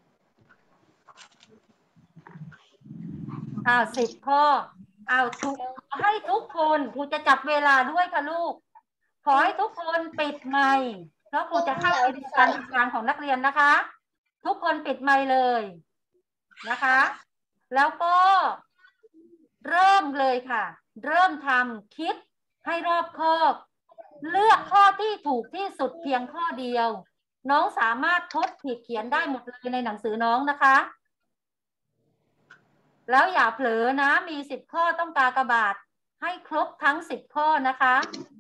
อ้าวสิบข้ออ้าวทุกให้ทุกคนครูจะจับเวลาด้วยค่ะลูก ขอให้ทุกคนปิดไมค์เพราะครูจะเข้าไปดูการทำงานของนักเรียนนะคะ ทุกคนปิดไมค์เลยนะคะ แล้วก็เริ่มเลยค่ะ เริ่มทำคิดให้รอบคอบ เลือกข้อที่ถูกที่สุดเพียงข้อเดียว น้องสามารถทดผิดเขียนได้หมดเลยในหนังสือน้องนะคะ แล้วอย่าเผลอนะมีสิบข้อต้องกากบาทให้ครบทั้งสิบข้อนะคะ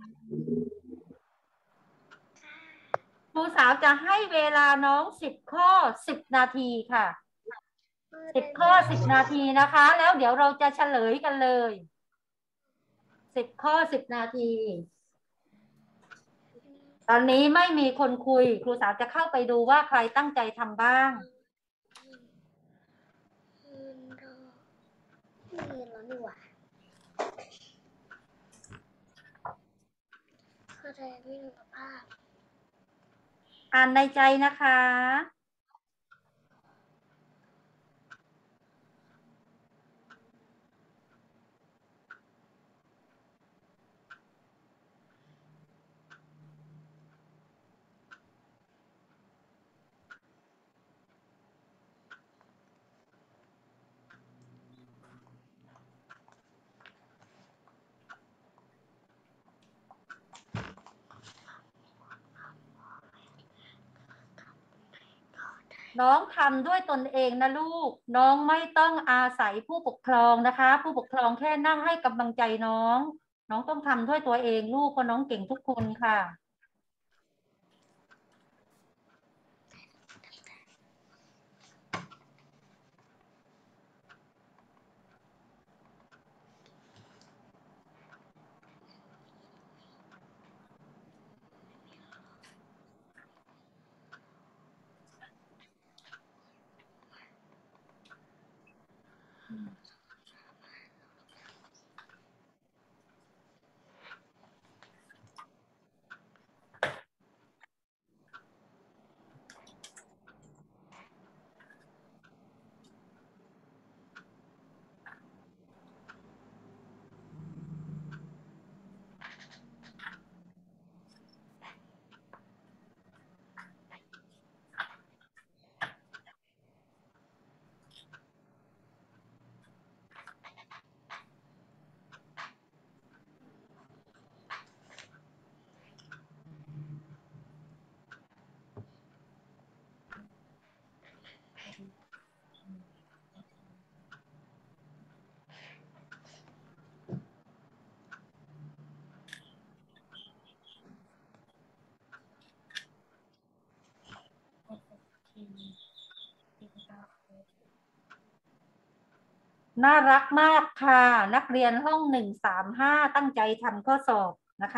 ครูสาวจะให้เวลาน้องสิบข้อสิบนาทีค่ะสิบข้อสิบนาทีนะคะ แล้วเดี๋ยวเราจะเฉลยกันเลยสิบข้อสิบนาที ตอนนี้ไม่มีคนคุยครูสาวจะเข้าไปดูว่าใครตั้งใจทำบ้างใจไม่รู้ภาพอ่านในใจนะคะ น้องทำด้วยตนเองนะลูก น้องไม่ต้องอาศัยผู้ปกครองนะคะ ผู้ปกครองแค่นั่งให้กำลังใจน้อง น้องต้องทำด้วยตัวเองลูกเพราะน้องเก่งทุกคนค่ะ น่ารักมากค่ะ นักเรียนห้องหนึ่งสามห้าตั้งใจทำข้อสอบนะคะ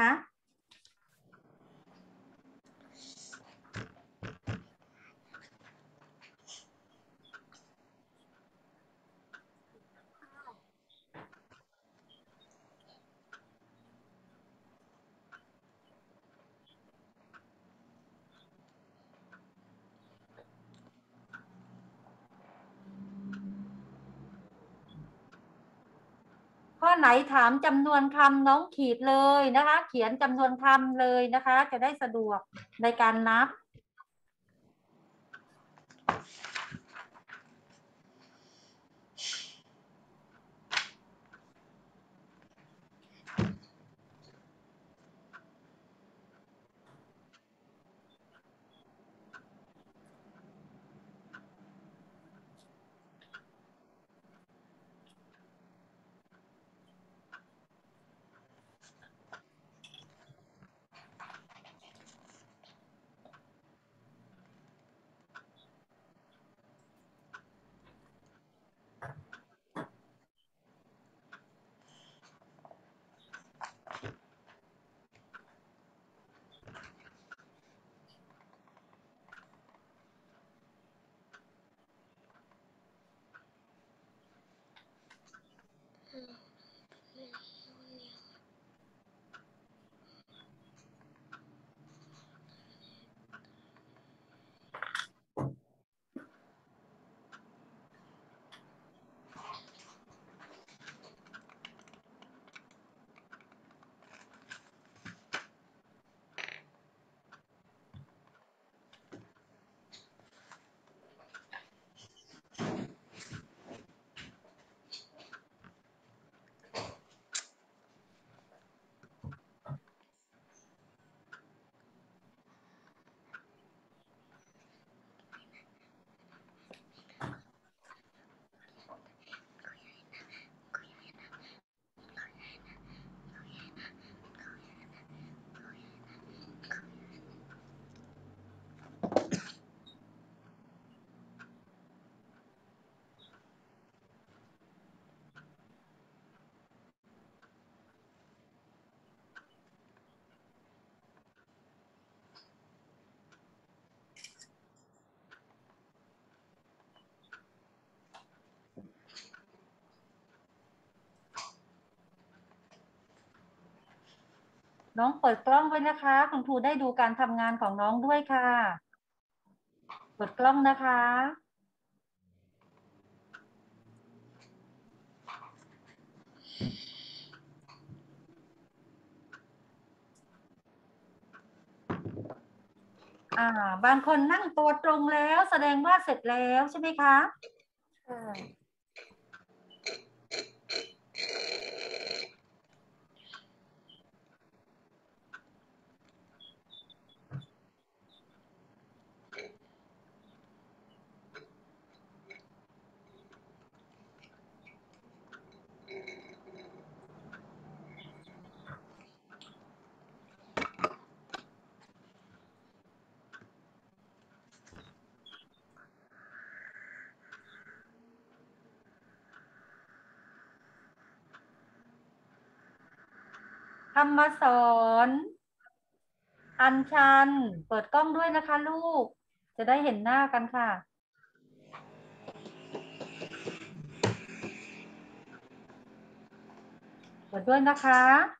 ข้อไหนถามจำนวนคำน้องขีดเลยนะคะ เขียนจำนวนคำเลยนะคะ จะได้สะดวกในการนับนน้องเปิดกล้องไว้นะคะคุณครูได้ดูการทำงานของน้องด้วยค่ะเปิดกล้องนะคะอ่าบางคนนั่งตัวตรงแล้วแสดงว่าเสร็จแล้วใช่ไหมคะธรรมสอนอัญชันเปิดกล้องด้วยนะคะลูกจะได้เห็นหน้ากันค่ะเปิดด้วยนะคะ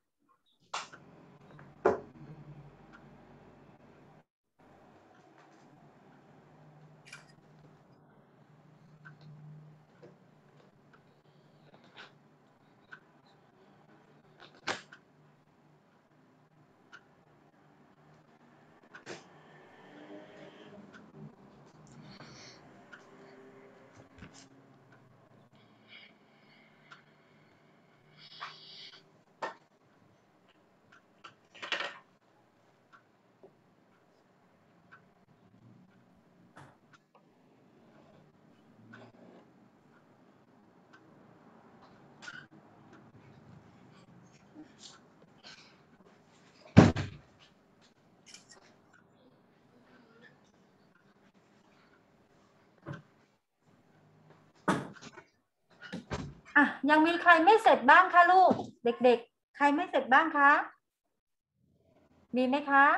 อ่ะยังมีใครไม่เสร็จบ้างคะลูกเด็กๆใครไม่เสร็จบ้างคะมีไหมคะ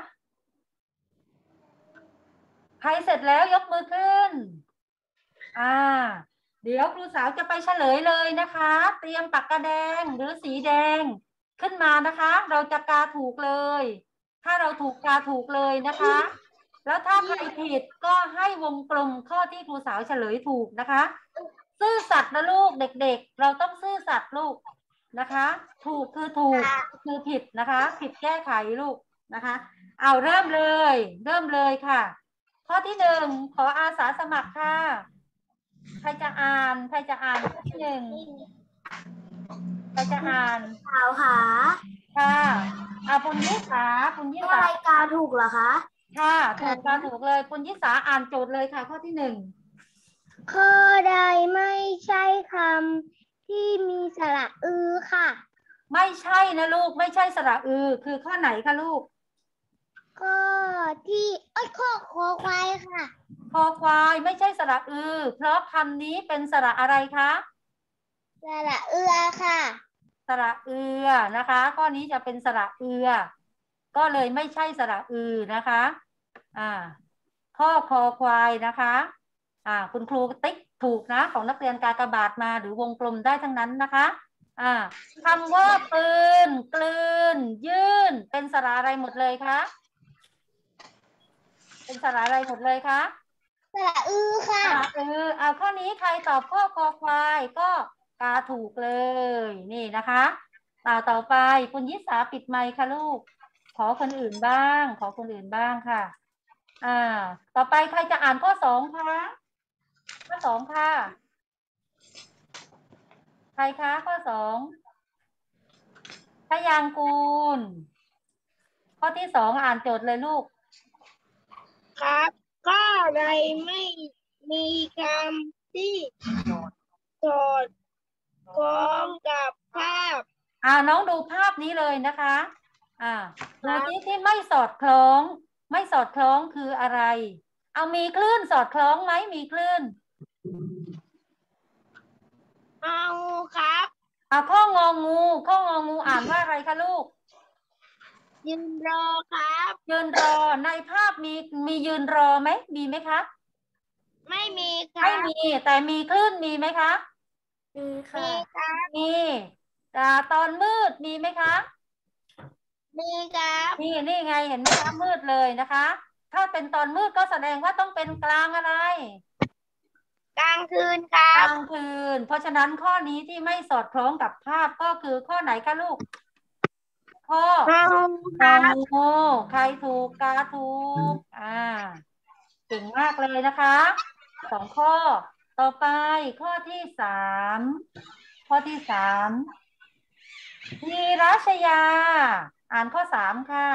ใครเสร็จแล้วยกมือขึ้นอ่าเดี๋ยวครูสาวจะไปเฉลยเลยนะคะเตรียมปากกาแดงหรือสีแดงขึ้นมานะคะเราจะกาถูกเลยถ้าเราถูกกาถูกเลยนะคะแล้วถ้าใครผิดก็ให้วงกลมข้อที่ครูสาวเฉลยถูกนะคะซื่อสัตย์นะลูกเด็กๆเราต้องซื่อสัตย์ลูกนะคะถูกคือถูกคือผิดนะคะผิดแก้ไขลูกนะคะเอาเริ่มเลยเริ่มเลยค่ะข้อที่หนึ่งขออาสาสมัครค่ะใครจะอ่านใครจะอ่านข้อที่หนึ่งใครจะอ่านสาวค่ะค่ะอาปุญญิสาปุญญิอะไรสากาถูกเหรอคะค่ะถูกค่ะถูกเลยปุญญิสาอ่านโจทย์เลยค่ะข้อที่หนึ่งข้อใดไม่ใช่คำที่มีสระอือค่ะไม่ใช่นะลูกไม่ใช่สระอือคือข้อไหนคะลูกข้อที่เอ้ยข้อคอควายค่ะคอควายไม่ใช่สระอือเพราะคำนี้เป็นสระอะไรคะสระเอือค่ะสระเอือนะคะข้อนี้จะเป็นสระเอือก็เลยไม่ใช่สระอือนะคะอ่าข้อคอควายนะคะอ่าคุณครูติ๊กถูกนะของนักเรียนกากบาทมาหรือวงกลมได้ทั้งนั้นนะคะอ่าคำว่าปืนกลืนยื่นเป็นสระอะไรหมดเลยคะเป็นสระอะไรหมดเลยคะสระอือค่ะอ่าเออเอาข้อนี้ใครตอบข้อคอควายก็กาถูกเลยนี่นะคะต่อต่อไปคุณยิสาปิดไมค์ค่ะลูกขอคนอื่นบ้างขอคนอื่นบ้างค่ะอ่าต่อไปใครจะอ่านข้อสองคะข้อสองค่ะใครคะข้อสองพยางค์กูลข้อที่สองอ่านโจทย์เลยลูกครับก็ใดไม่มีคำที่สอดคล้องกับภาพอ่าน้องดูภาพนี้เลยนะคะอ่าดูที่ที่ไม่สอดคล้องไม่สอดคล้องคืออะไรเอามีคลื่นสอดคล้องไหมมีคลื่นเอาครับอ่าข้ององูข้ององูอ่านว่าอะไรคะลูกยืนรอครับยืนรอในภาพมีมียืนรอไหมมีไหมคะไม่มีคไม่รับมีแต่มีคลื่นมีไหมคะมีค่ะมีครับมีแต่ตอนมืดมีไหมคะมีครับนี่นี่ไงเห็นไหมคะมืดเลยนะคะ ถ้าเป็นตอนมืดก็แสดงว่าต้องเป็นกลางอะไรกลางคืนครักบลางคืน เพราะฉะนั้นข้อนี้ที่ไม่สอดคล้องกับภาพก็คือข้อไหนคะลูก ข้อคงรัอบ งูใครถูกกาถูกอ่าเก่งมากเลยนะคะสองข้อ ต่อไปข้อที่สามข้อที่สามธีรัชยา อ่านข้อสามค่ะ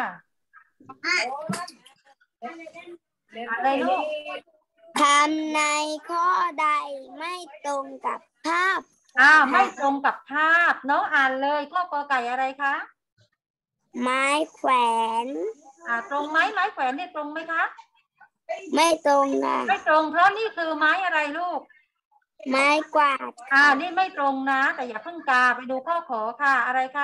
อ่านเลยลูกคำในข้อใดไม่ตรงกับภาพอ่าไม่ตรงกับภาพน้องอ่านเลยข้อกอไก่อะไรคะไม้แขวนอ่าตรงไหมไม้แขวนนี่ตรงไหมคะไม่ตรงค่ะไม่ตรงเพราะนี่คือไม้อะไรลูกไม้กวาดอ่านี่ไม่ตรงนะ แต่อย่าเพิ่งกาไปดูข้อขอค่ะอะไรคะ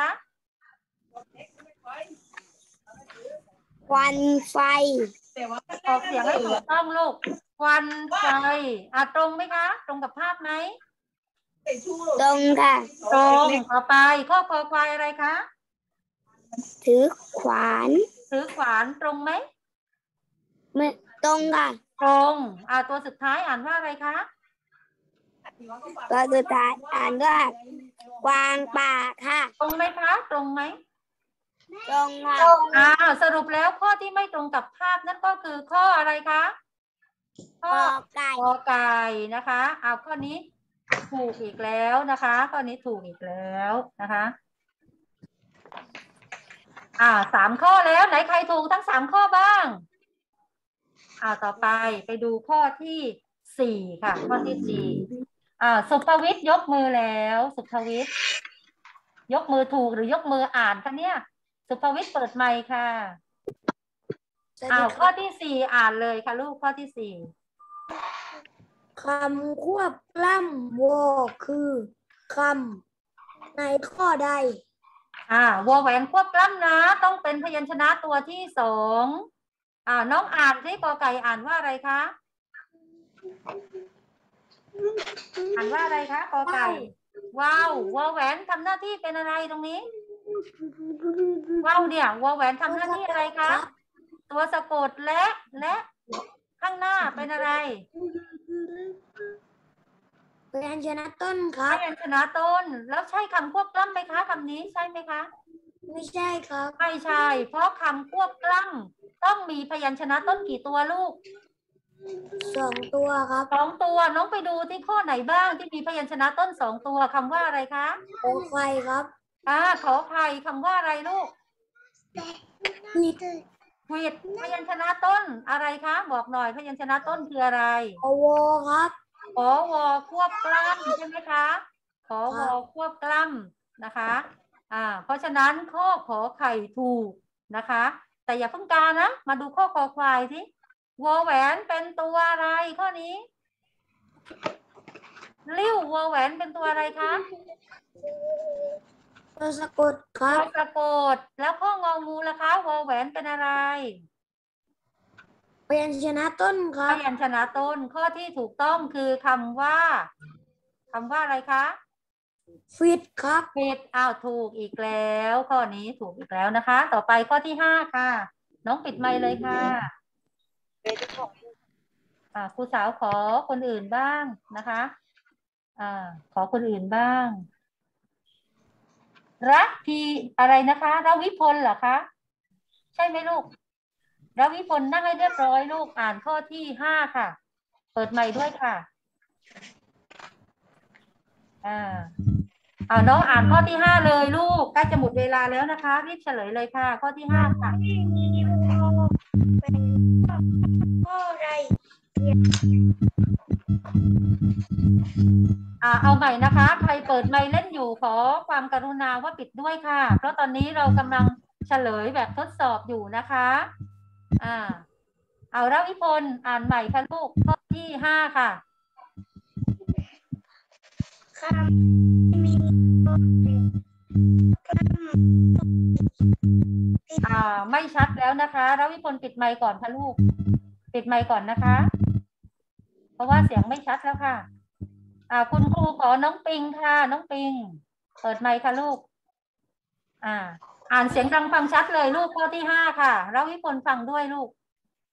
ควันไฟออกเสียงให้ถูกต้องลูกควันไฟอ่าตรงไหมคะ ตรงกับภาพไหมตรงค่ะตรงต่อไปข้อคอควายอะไรคะถือขวานถือขวานตรงไหมไม่ตรงค่ะตรงอ่าตัวสุดท้ายอ่านว่าอะไรคะตัวสุดท้ายอ่านว่ากวางป่าค่ะตรงไหมคะ ตรงไหมตรงค่ะอ้าวสรุปแล้วข้อที่ไม่ตรงกับภาพนั่นก็คือข้ออะไรคะ ข้อกอไก่กอไก่นะคะเอาข้อนี้ถูกอีกแล้วนะคะ ข้อนี้ถูกอีกแล้วนะคะ อ่าสามข้อแล้วไหนใครถูกทั้งสามข้อบ้างอ่าต่อไปไปดูข้อที่สี่ค่ะ ข้อที่สี่อ่าสุภวิทย์ยกมือแล้ว สุภวิทย์ยกมือถูกหรือยกมืออ่านคะเนี่ย สุภวิทย์เปิดไมค์ค่ะอ้าวข้อที่สี่อ่านเลยค่ะลูกข้อที่สี่คำควบกล้ำวอคือคำในข้อใดอ่าวอแหวนควบกล้ำนะ ต้องเป็นพยัญชนะตัวที่สองอ่าน้องอ่านที่กอไก่อ่านว่าอะไรคะอ่านว่าอะไรคะกอไก่ว้าววอแหวนทำหน้าที่เป็นอะไรตรงนี้ว้าวเนี่ยวอแหวนทำหน้าที่อะไรคะตัวสะกดและและข้างหน้าเป็นอะไรพยัญชนะต้นคพรับยัญชนะต้นแล้วใช่คำควบกล้ำไหมคะคำนี้ใช่ไหมคะไม่ใช่ครับไม่ใช่ เพราะคำควบกล้ำต้องมีพยัญชนะต้นกี่ตัวลูกสองตัวครับสองตัวน้องไปดูที่ข้อไหนบ้างที่มีพยัญชนะต้นสองตัวคำว่าอะไรคะโอไฟครับอ่าขอไข่คำว่าอะไรลูกนี่หวิดพยัญชนะต้นอะไรคะบอกหน่อยพยัญชนะต้นคืออะไรอวครับขอวอควบกล้ำใช่ไหมคะขอวอควบกล้ำนะคะอ่าเพราะฉะนั้นข้อขอไข่ถูกนะคะ แต่อย่าเพิ่งการนะมาดูข้อคอควายที่วอแหวนเป็นตัวอะไรข้อนี้ลิ้ววอแหวนเป็นตัวอะไรคะตัวสะกดครัตับวสะกดแล้วข้ององูล่ะคะวอแหวนเป็นอะไรพยัญชนะต้นคพรับยัญชนะต้นข้อที่ถูกต้องคือคำว่าคำว่าอะไรคะฟิตครับผิดอ้าวถูกอีกแล้ว ข้อนี้ถูกอีกแล้วนะคะ ต่อไปข้อที่ห้าค่ะ น้องปิดไมค์เลยค่ะอ่าครูสาวขอคนอื่นบ้างนะคะอ่าขอคนอื่นบ้างรักพีอะไรนะคะรวิพลเหรอคะใช่ไหมลูกรวิพลนั่งให้เรียบร้อยลูกอ่านข้อที่ห้าค่ะ เปิดไมค์ด้วยค่ะอ่าเอาน้องอ่านข้อที่ห้าเลยลูกใกล้จะหมดเวลาแล้วนะคะรีบเฉลยเลยค่ะ ข้อที่ห้าค่ะข้อใดอ่าเอาใหม่นะคะใครเปิดไมค์เล่นอยู่ขอความกรุณาว่าปิดด้วยค่ะ เพราะตอนนี้เรากำลังเฉลยแบบทดสอบอยู่นะคะอ่าเอารวิพลอ่านใหม่ค่ะลูกข้อที่ห้าค่ะคำมีอ่าไม่ชัดแล้วนะคะรวิพลปิดไมค์ก่อนค่ะลูกปิดไมค์ก่อนนะคะ เพราะว่าเสียงไม่ชัดแล้วค่ะอ่าคุณครูขอน้องปิงค่ะ น้องปิง เปิดไมค์ค่ะลูกอ่าอ่านเสียงดังฟังชัดเลยลูกข้อที่ห้าค่ะเราวิพลฟังด้วยลูก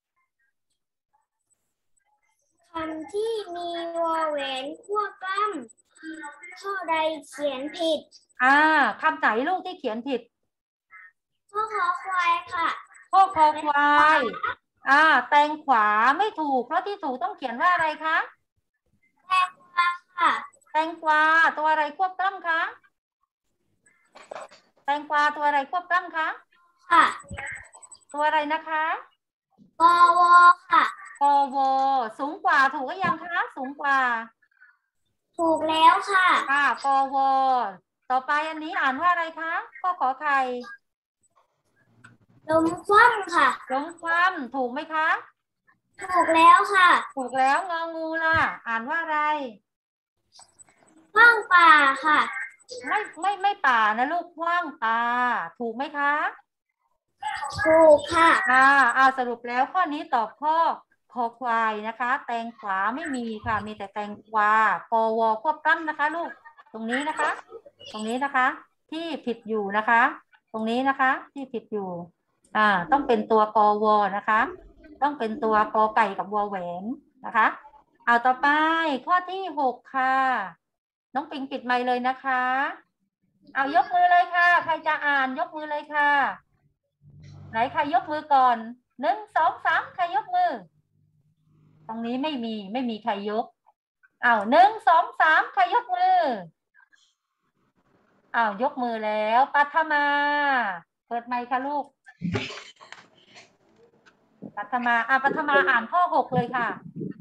คำที่มีวอแหวนควบกล้ำข้อใดเขียนผิดอ่าคำไหนลูกที่เขียนผิดข้อคอควายค่ะข้อคอควายอ่าแตงขวาไม่ถูกเพราะที่ถูกต้องเขียนว่าอะไรคะแตงกวาค่ะแตงกวาตัวอะไรควบกล้ำคะแตงกวาตัวอะไรควบกล้ำคะค่ะตัวอะไรนะคะกวค่ะกวสูงกว่าถูกหรือยังคะสูงกว่าถูกแล้วค่ะค่ะกวต่อไปอันนี้อ่านว่าอะไรคะข้อขอไข่ล้มคว่ำค่ะล้มคว่ำถูกไหมคะถูกแล้วค่ะถูกแล้วงองูล่ะอ่านว่าอะไรคว่างป่าค่ะไม่ไม่ไม่ป่านะลูกกว้างตาถูกไหมคะถูกค่ะอ่าเอาสรุปแล้วข้อนี้ตอบข้อคอควายนะคะแตงขวาไม่มีค่ะมีแต่แตงกวากวควบกล้ำนะคะลูกตรงนี้นะคะตรงนี้นะคะที่ผิดอยู่นะคะตรงนี้นะคะที่ผิดอยู่อ่าต้องเป็นตัวกวนะคะต้องเป็นตัวกอไก่กับวอแหวนนะคะเอาต่อไปข้อที่หกค่ะน้องปิงปิดไมค์เลยนะคะเอายกมือเลยค่ะใครจะอ่านยกมือเลยค่ะไหนใครยกมือก่อนหนึ่งสองสามใครยกมือตรงนี้ไม่มีไม่มีใครยกเอาหนึ่งสองสามใครยกมืออ้าวยกมือแล้วปัทมาเปิดไมค์ค่ะลูกปัทมาอ่ะปัทมาอ่านข้อหกเลยค่ะ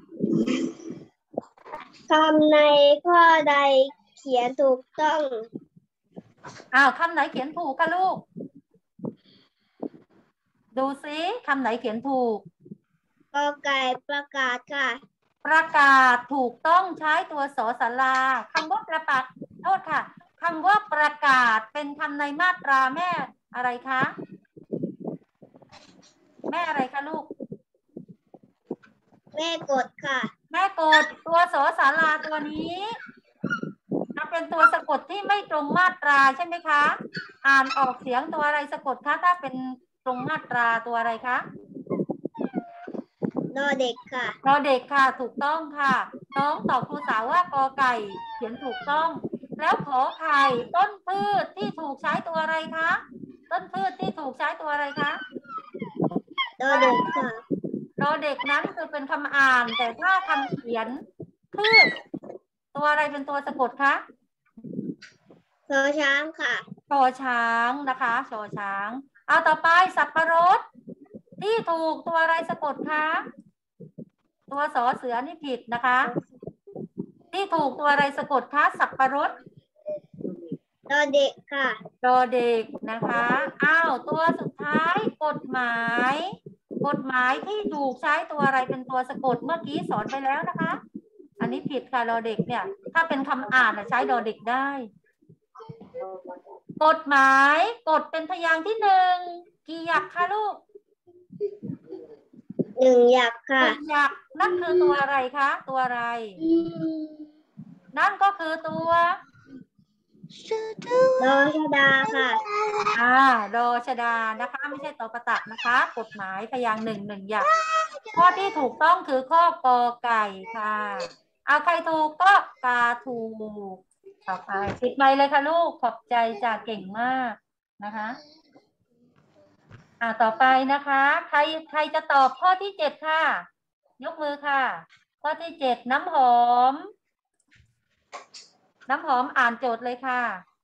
คำในข้อใดเขียนถูกต้องอ้าวคำไหนเขียนถูกคะลูกดูซิคำไหนเขียนถูกกอไก่ประกาศค่ะประกาศถูกต้องใช้ตัวสอศาลาคำว่าประกาศโทษค่ะคำว่าประกาศเป็นคำในมาตราแม่อะไรคะแม่อะไรคะลูกแม่กดค่ะแม่กดตัวสอศาลาตัวนี้จะเป็นตัวสะกดที่ไม่ตรงมาตราใช่ไหมคะอ่านออกเสียงตัวอะไรสะกดคะถ้าเป็นตรงมาตราตัวอะไรคะดอเด็กค่ะดอเด็กค่ะถูกต้องค่ะน้องตอบครูสาวว่ากอไก่เขียนถูกต้องแล้วขอไข่ต้นพืชที่ถูกใช้ตัวอะไรคะต้นพืชที่ถูกใช้ตัวอะไรคะดอเด็กค่ะดอเด็กนั้นคือเป็นคำอ่านแต่ถ้าคำเขียนพืชตัวอะไรเป็นตัวสะกดคะชอช้างค่ะชอช้างนะคะชอช้างเอาต่อไปสับปะรดที่ถูกตัวอะไรสะกดคะตัวสอเสือนี่ผิดนะคะที่ถูกตัวอะไรสะกดคะสับปะรดดอเด็กค่ะดอเด็กนะคะอ้าวตัวสุดท้ายกฎหมายกฎหมายที่ถูกใช้ตัวอะไรเป็นตัวสะกดเมื่อกี้สอนไปแล้วนะคะอันนี้ผิดค่ะดอเด็กเนี่ยถ้าเป็นคำอ่านใช้ดอเด็กได้กฎหมายกฎเป็นพยางค์ที่หนึ่งกี่หยักคะลูกหนึ่งหยักค่ะหนึ่งหยักนั่นคือตัวอะไรคะตัวอะไรนั่นก็คือตัวดอชดาค่ะอ่าดอชดานะคะไม่ใช่ตอประตักนะคะกฎหมายพยางค์หนึ่งหนึ่งหยักข้อที่ถูกต้องคือข้อกอไก่ค่ะเอาใครถูกก็กาถูกต่อไปปิดไมค์เลยค่ะลูกขอบใจจ้าเก่งมากนะคะอ่าต่อไปนะคะใครใครจะตอบข้อที่เจ็ดค่ะยกมือค่ะข้อที่เจ็ดน้ำหอมน้ำหอมอ่านโจทย์เลยค่ะ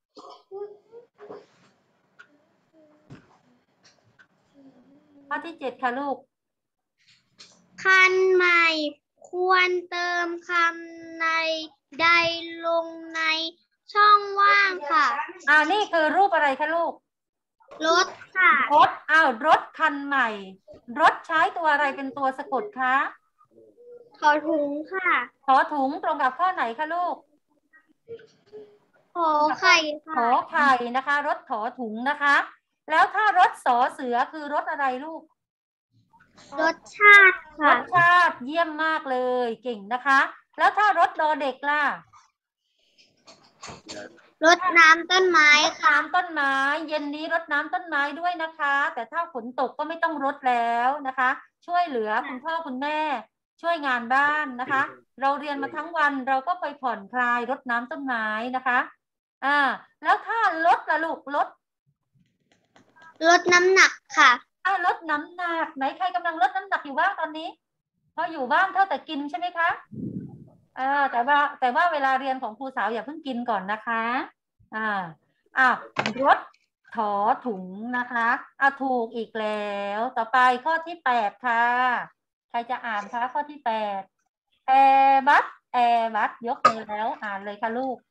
ข้อที่เจ็ดค่ะลูกคันใหม่ควรเติมคำในใดลงในช่องว่างค่ะอ่านี่คือรูปอะไรคะลูกรถค่ะรถอ้าวรถคันใหม่รถใช้ตัวอะไรเป็นตัวสะกดคะถอถุงค่ะขอถุงตรงกับข้อไหนคะลูกขอไข่ขอไข่นะคะรถขอถุงนะคะแล้วถ้ารถสอเสือคือรถอะไรลูกรสชาติค่ะรสชาติเยี่ยมมากเลยเก่งนะคะแล้วถ้ารถดอเด็กล่ะรดน้ำต้นไม้รดน้ำต้นไม้เย็นนี้รดน้ำต้นไม้ด้วยนะคะ แต่ถ้าฝนตกก็ไม่ต้องรดแล้วนะคะ ช่วยเหลือคุณพ่อคุณแม่ช่วยงานบ้านนะคะ เราเรียนมาทั้งวันเราก็ไปผ่อนคลายรดน้ำต้นไม้นะคะอ่าแล้วถ้าลดล่ะลูกลดลดน้ำหนักค่ะอ่าลดน้ำหนักไหนใครกำลังลดน้ำหนักอยู่บ้างตอนนี้พออยู่บ้านเท่าแต่กินใช่ไหมคะอ่าแต่ว่าแต่ว่าเวลาเรียนของครูสาวอย่าเพิ่งกินก่อนนะคะอ่าอ้าวรถถอถุงนะคะอ่าถูกอีกแล้วต่อไปข้อที่แปดค่ะใครจะอ่านคะข้อที่แปดแอร์บัสแอร์บัสยกมือแล้วอ่านเลยค่ะลูก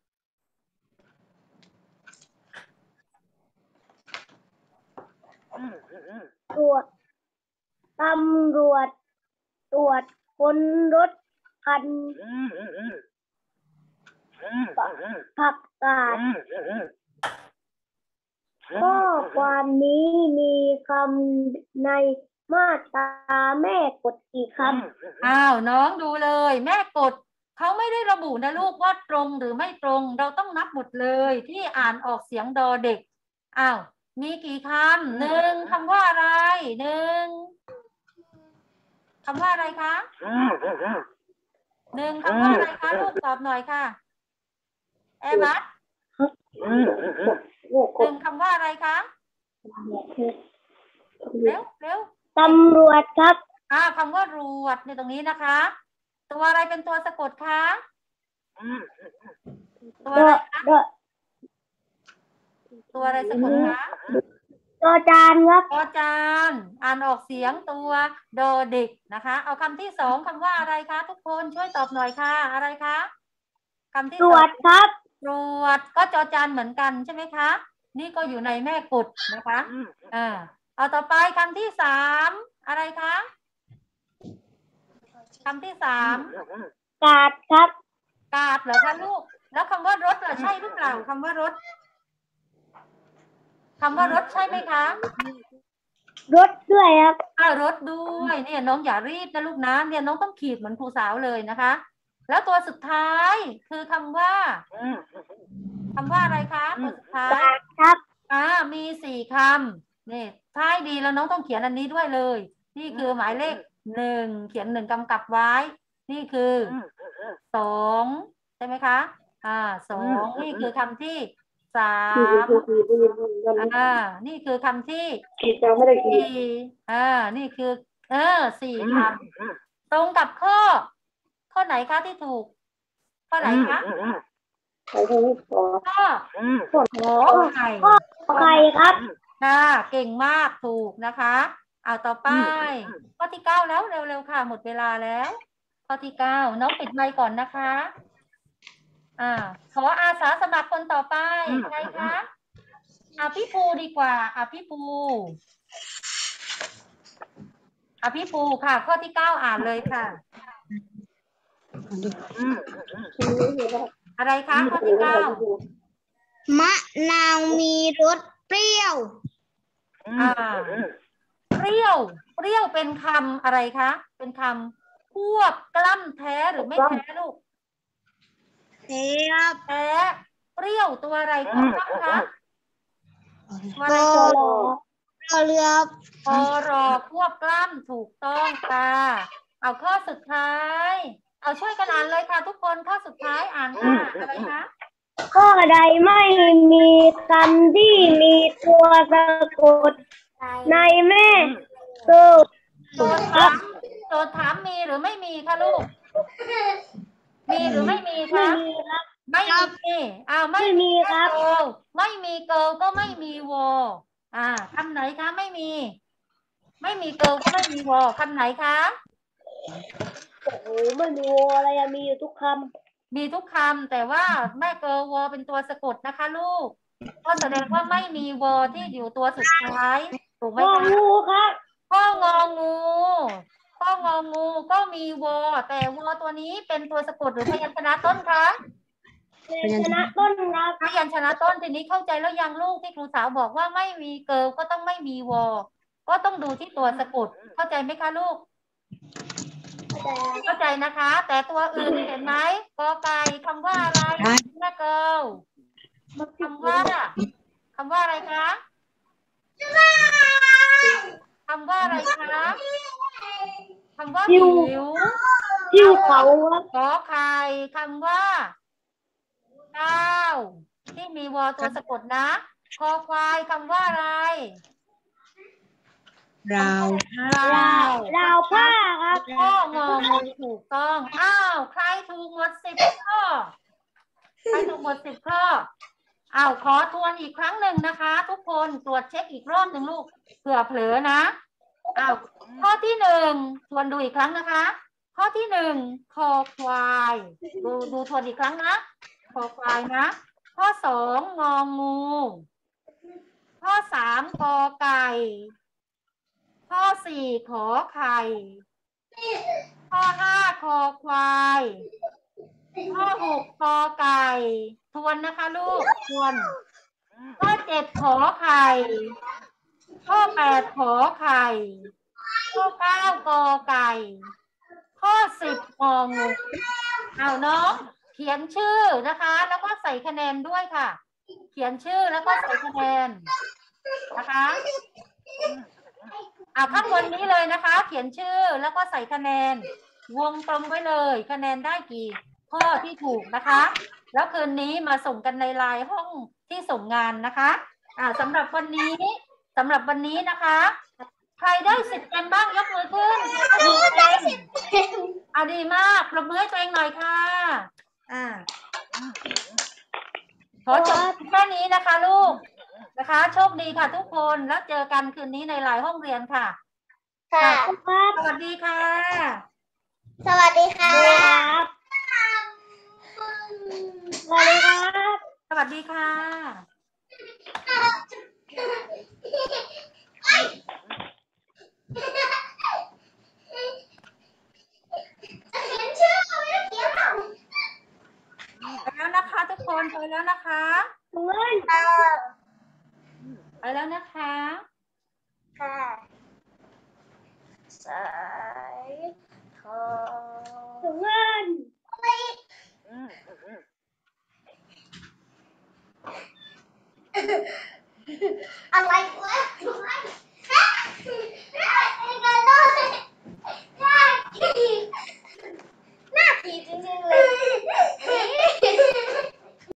ตรวจตำรวจตรวจค้นรถคันผักกาดข้อความนี้มีคำในมาตราแม่กดกี่คำอ้าวน้องดูเลยแม่กดเขาไม่ได้ระบุนะลูกว่าตรงหรือไม่ตรงเราต้องนับหมดเลยที่อ่านออกเสียงดอเด็กอ้าวมีกี่คำหนึ่งคำว่าอะไรหนึ่งคำว่าอะไรคะหนึ่งคำว่าอะไรคะลูกตอบหน่อยค่ะแอร์บัสหนึ่งคำว่าอะไรคะเร็วเร็วตำรวจครับอ่าคำว่ารวดในตรงนี้นะคะตัวอะไรเป็นตัวสะกดคะตัวอะไรคะตัวอะไรสะกดคะจอจานครับจอจานอ่านออกเสียงตัวดอเด็กนะคะเอาคำที่สองคำว่าอะไรคะทุกคนช่วยตอบหน่อยค่ะอะไรคะคำที่สองตรวจครับตรวจก็จอจานเหมือนกันใช่ไหมคะนี่ก็อยู่ในแม่กฎนะคะอ่าเอาต่อไปคำที่สามอะไรคะคำที่สามกาดครับกาดเหรอคะลูกแล้วคำว่ารถล่ะใช่หรือเปล่าคำว่ารถคำว่ารถใช่ไหมคะรถด้วยครับอ่ารถด้วยเนี่ยน้องอย่ารีบนะลูกนะเนี่ยน้องต้องขีดเหมือนครูสาวเลยนะคะแล้วตัวสุดท้ายคือคำว่าคำว่าอะไรคะตัวสุดท้ายครับอ่ามีสี่คำนี่ท้ายดีแล้วน้องต้องเขียนอันนี้ด้วยเลยนี่คือหมายเลขหนึ่งเขียนหนึ่งกำกับไว้นี่คือสองใช่ไหมคะอ่าสองนี่คือคำที่สามอ่านี่คือคำที่สี่อ่านี่คือเออสี่คำตรงกับข้อข้อไหนคะที่ถูกข้อไหนคะข้อขอไข่ไข่ครับค่ะเก่งมากถูกนะคะเอาต่อไปข้อที่เก้าแล้วเร็วๆค่ะหมดเวลาแล้วข้อที่เก้าน้องปิดไมค์ก่อนนะคะอ่าขออาสาสมัครคนต่อไปใครคะอ่ะพี่ภูดีกว่าอ่ะพี่ภูอ่ะพี่ภูค่ะข้อที่เก้าอ่านเลยค่ะอะไรคะข้อที่เก้ามะนาวมีรสเปรี้ยวอ่าเปรี้ยวเปรี้ยวเป็นคำอะไรคะเป็นคำควบกล้ำแท้หรือไม่แท้ลูกแท้ครับแท้เปรี้ยวตัวอะไรควบกล้ำคะตัวอะไรตัวเรือปอรอควบกล้ำถูกต้องค่ะเอาข้อสุดท้ายเอาช่วยกันอ่านเลยค่ะทุกคนข้อสุดท้ายอ่านค่ะอะไรคะข้อใดไม่มีคำที่มีตัวสะกดในแม่คือโจทย์ถามโจทย์ถามมีหรือไม่มีคะลูกมีหรือไม่มีคะไม่มีอ้าวไม่มีครับไม่มีเกิลก็ไม่มีวออ่าคำไหนคะไม่มีไม่มีเกิลก็ไม่มีวอคำไหนคะโอ้โหไม่มีวออะไรอะมีอยู่ทุกคำมีทุกคำแต่ว่าแม่เกิลวอเป็นตัวสะกดนะคะลูกก็แสดงว่าไม่มีวอที่อยู่ตัวสุดท้ายถูกไหมคะงูครับข้ององูข้ององูก็มีวอแต่วอตัวนี้เป็นตัวสะกดหรือพยัญชนะต้นคะพยัญชนะต้นครับพยัญชนะต้นทีนี้เข้าใจแล้วยังลูกที่ครูสาวบอกว่าไม่มีเกิลก็ต้องไม่มีวอก็ต้องดูที่ตัวสะกดเข้าใจไหมคะลูกเข้าใจนะคะแต่ตัวอื่นเห็นไหมกอไก่คำว่าอะไรแม่เกิลคำว่าคำว่าอะไรคะคำว่าอะไรคะคำว่าหิวหิวเขาขอไข่คำว่าก้าวที่มีวอตัวสะกดนะคอควายคำว่าอะไรราวผ้าราวราวผ้าครับข้ององูถูกต้องอ้าวใครถูกหมดสิบข้อใครถูกหมดสิบข้ออ้าวขอทวนอีกครั้งหนึ่งนะคะ ทุกคนตรวจเช็คอีกรอบหนึ่งลูกเผื่อเผลอนะอ้าวข้อที่หนึ่งทวนดูอีกครั้งนะคะ ข้อที่หนึ่งคอควายดูดูทวนอีกครั้งนะคอควายนะข้อสองงองู ข้อสามกอไก่ ข้อสี่ขอไข่ ข้อห้าคอควาย ข้อหกกอไก่ ทวนนะคะลูก ทวน ข้อเจ็ดขอไข่ ข้อแปดขอไข่ ข้อเก้ากอไก่ ข้อสิบงองูเอาน้องเขียนชื่อนะคะ แล้วก็ใส่คะแนนด้วยค่ะ เขียนชื่อแล้วก็ใส่คะแนนนะคะอ่าข้างบนนี้เลยนะคะ เขียนชื่อแล้วก็ใส่คะแนน วงกลมไว้เลยคะแนนได้กี่ข้อที่ถูกนะคะ แล้วคืนนี้มาส่งกันในไลน์ห้องที่ส่งงานนะคะอ่าสำหรับวันนี้สำหรับวันนี้นะคะ ใครได้สิบเต็มบ้างยกมือขึ้นได้สิบเต็มอ่าดีมากปรบมือให้ตัวเองหน่อยค่ะอ่าขอจบแค่นี้นะคะลูกนะคะโชคดีค่ะทุกคนแล้วเจอกันคืนนี้ในไลน์ห้องเรียนค่ะค่ะสวัสดีค่ะสวัสดีครับสวัสดีครับสวัสดีค่ะไปแล้วนะคะทุกคนไปแล้วนะคะไปแล้วนะคะค่ะสายทองเงินอะไรวะ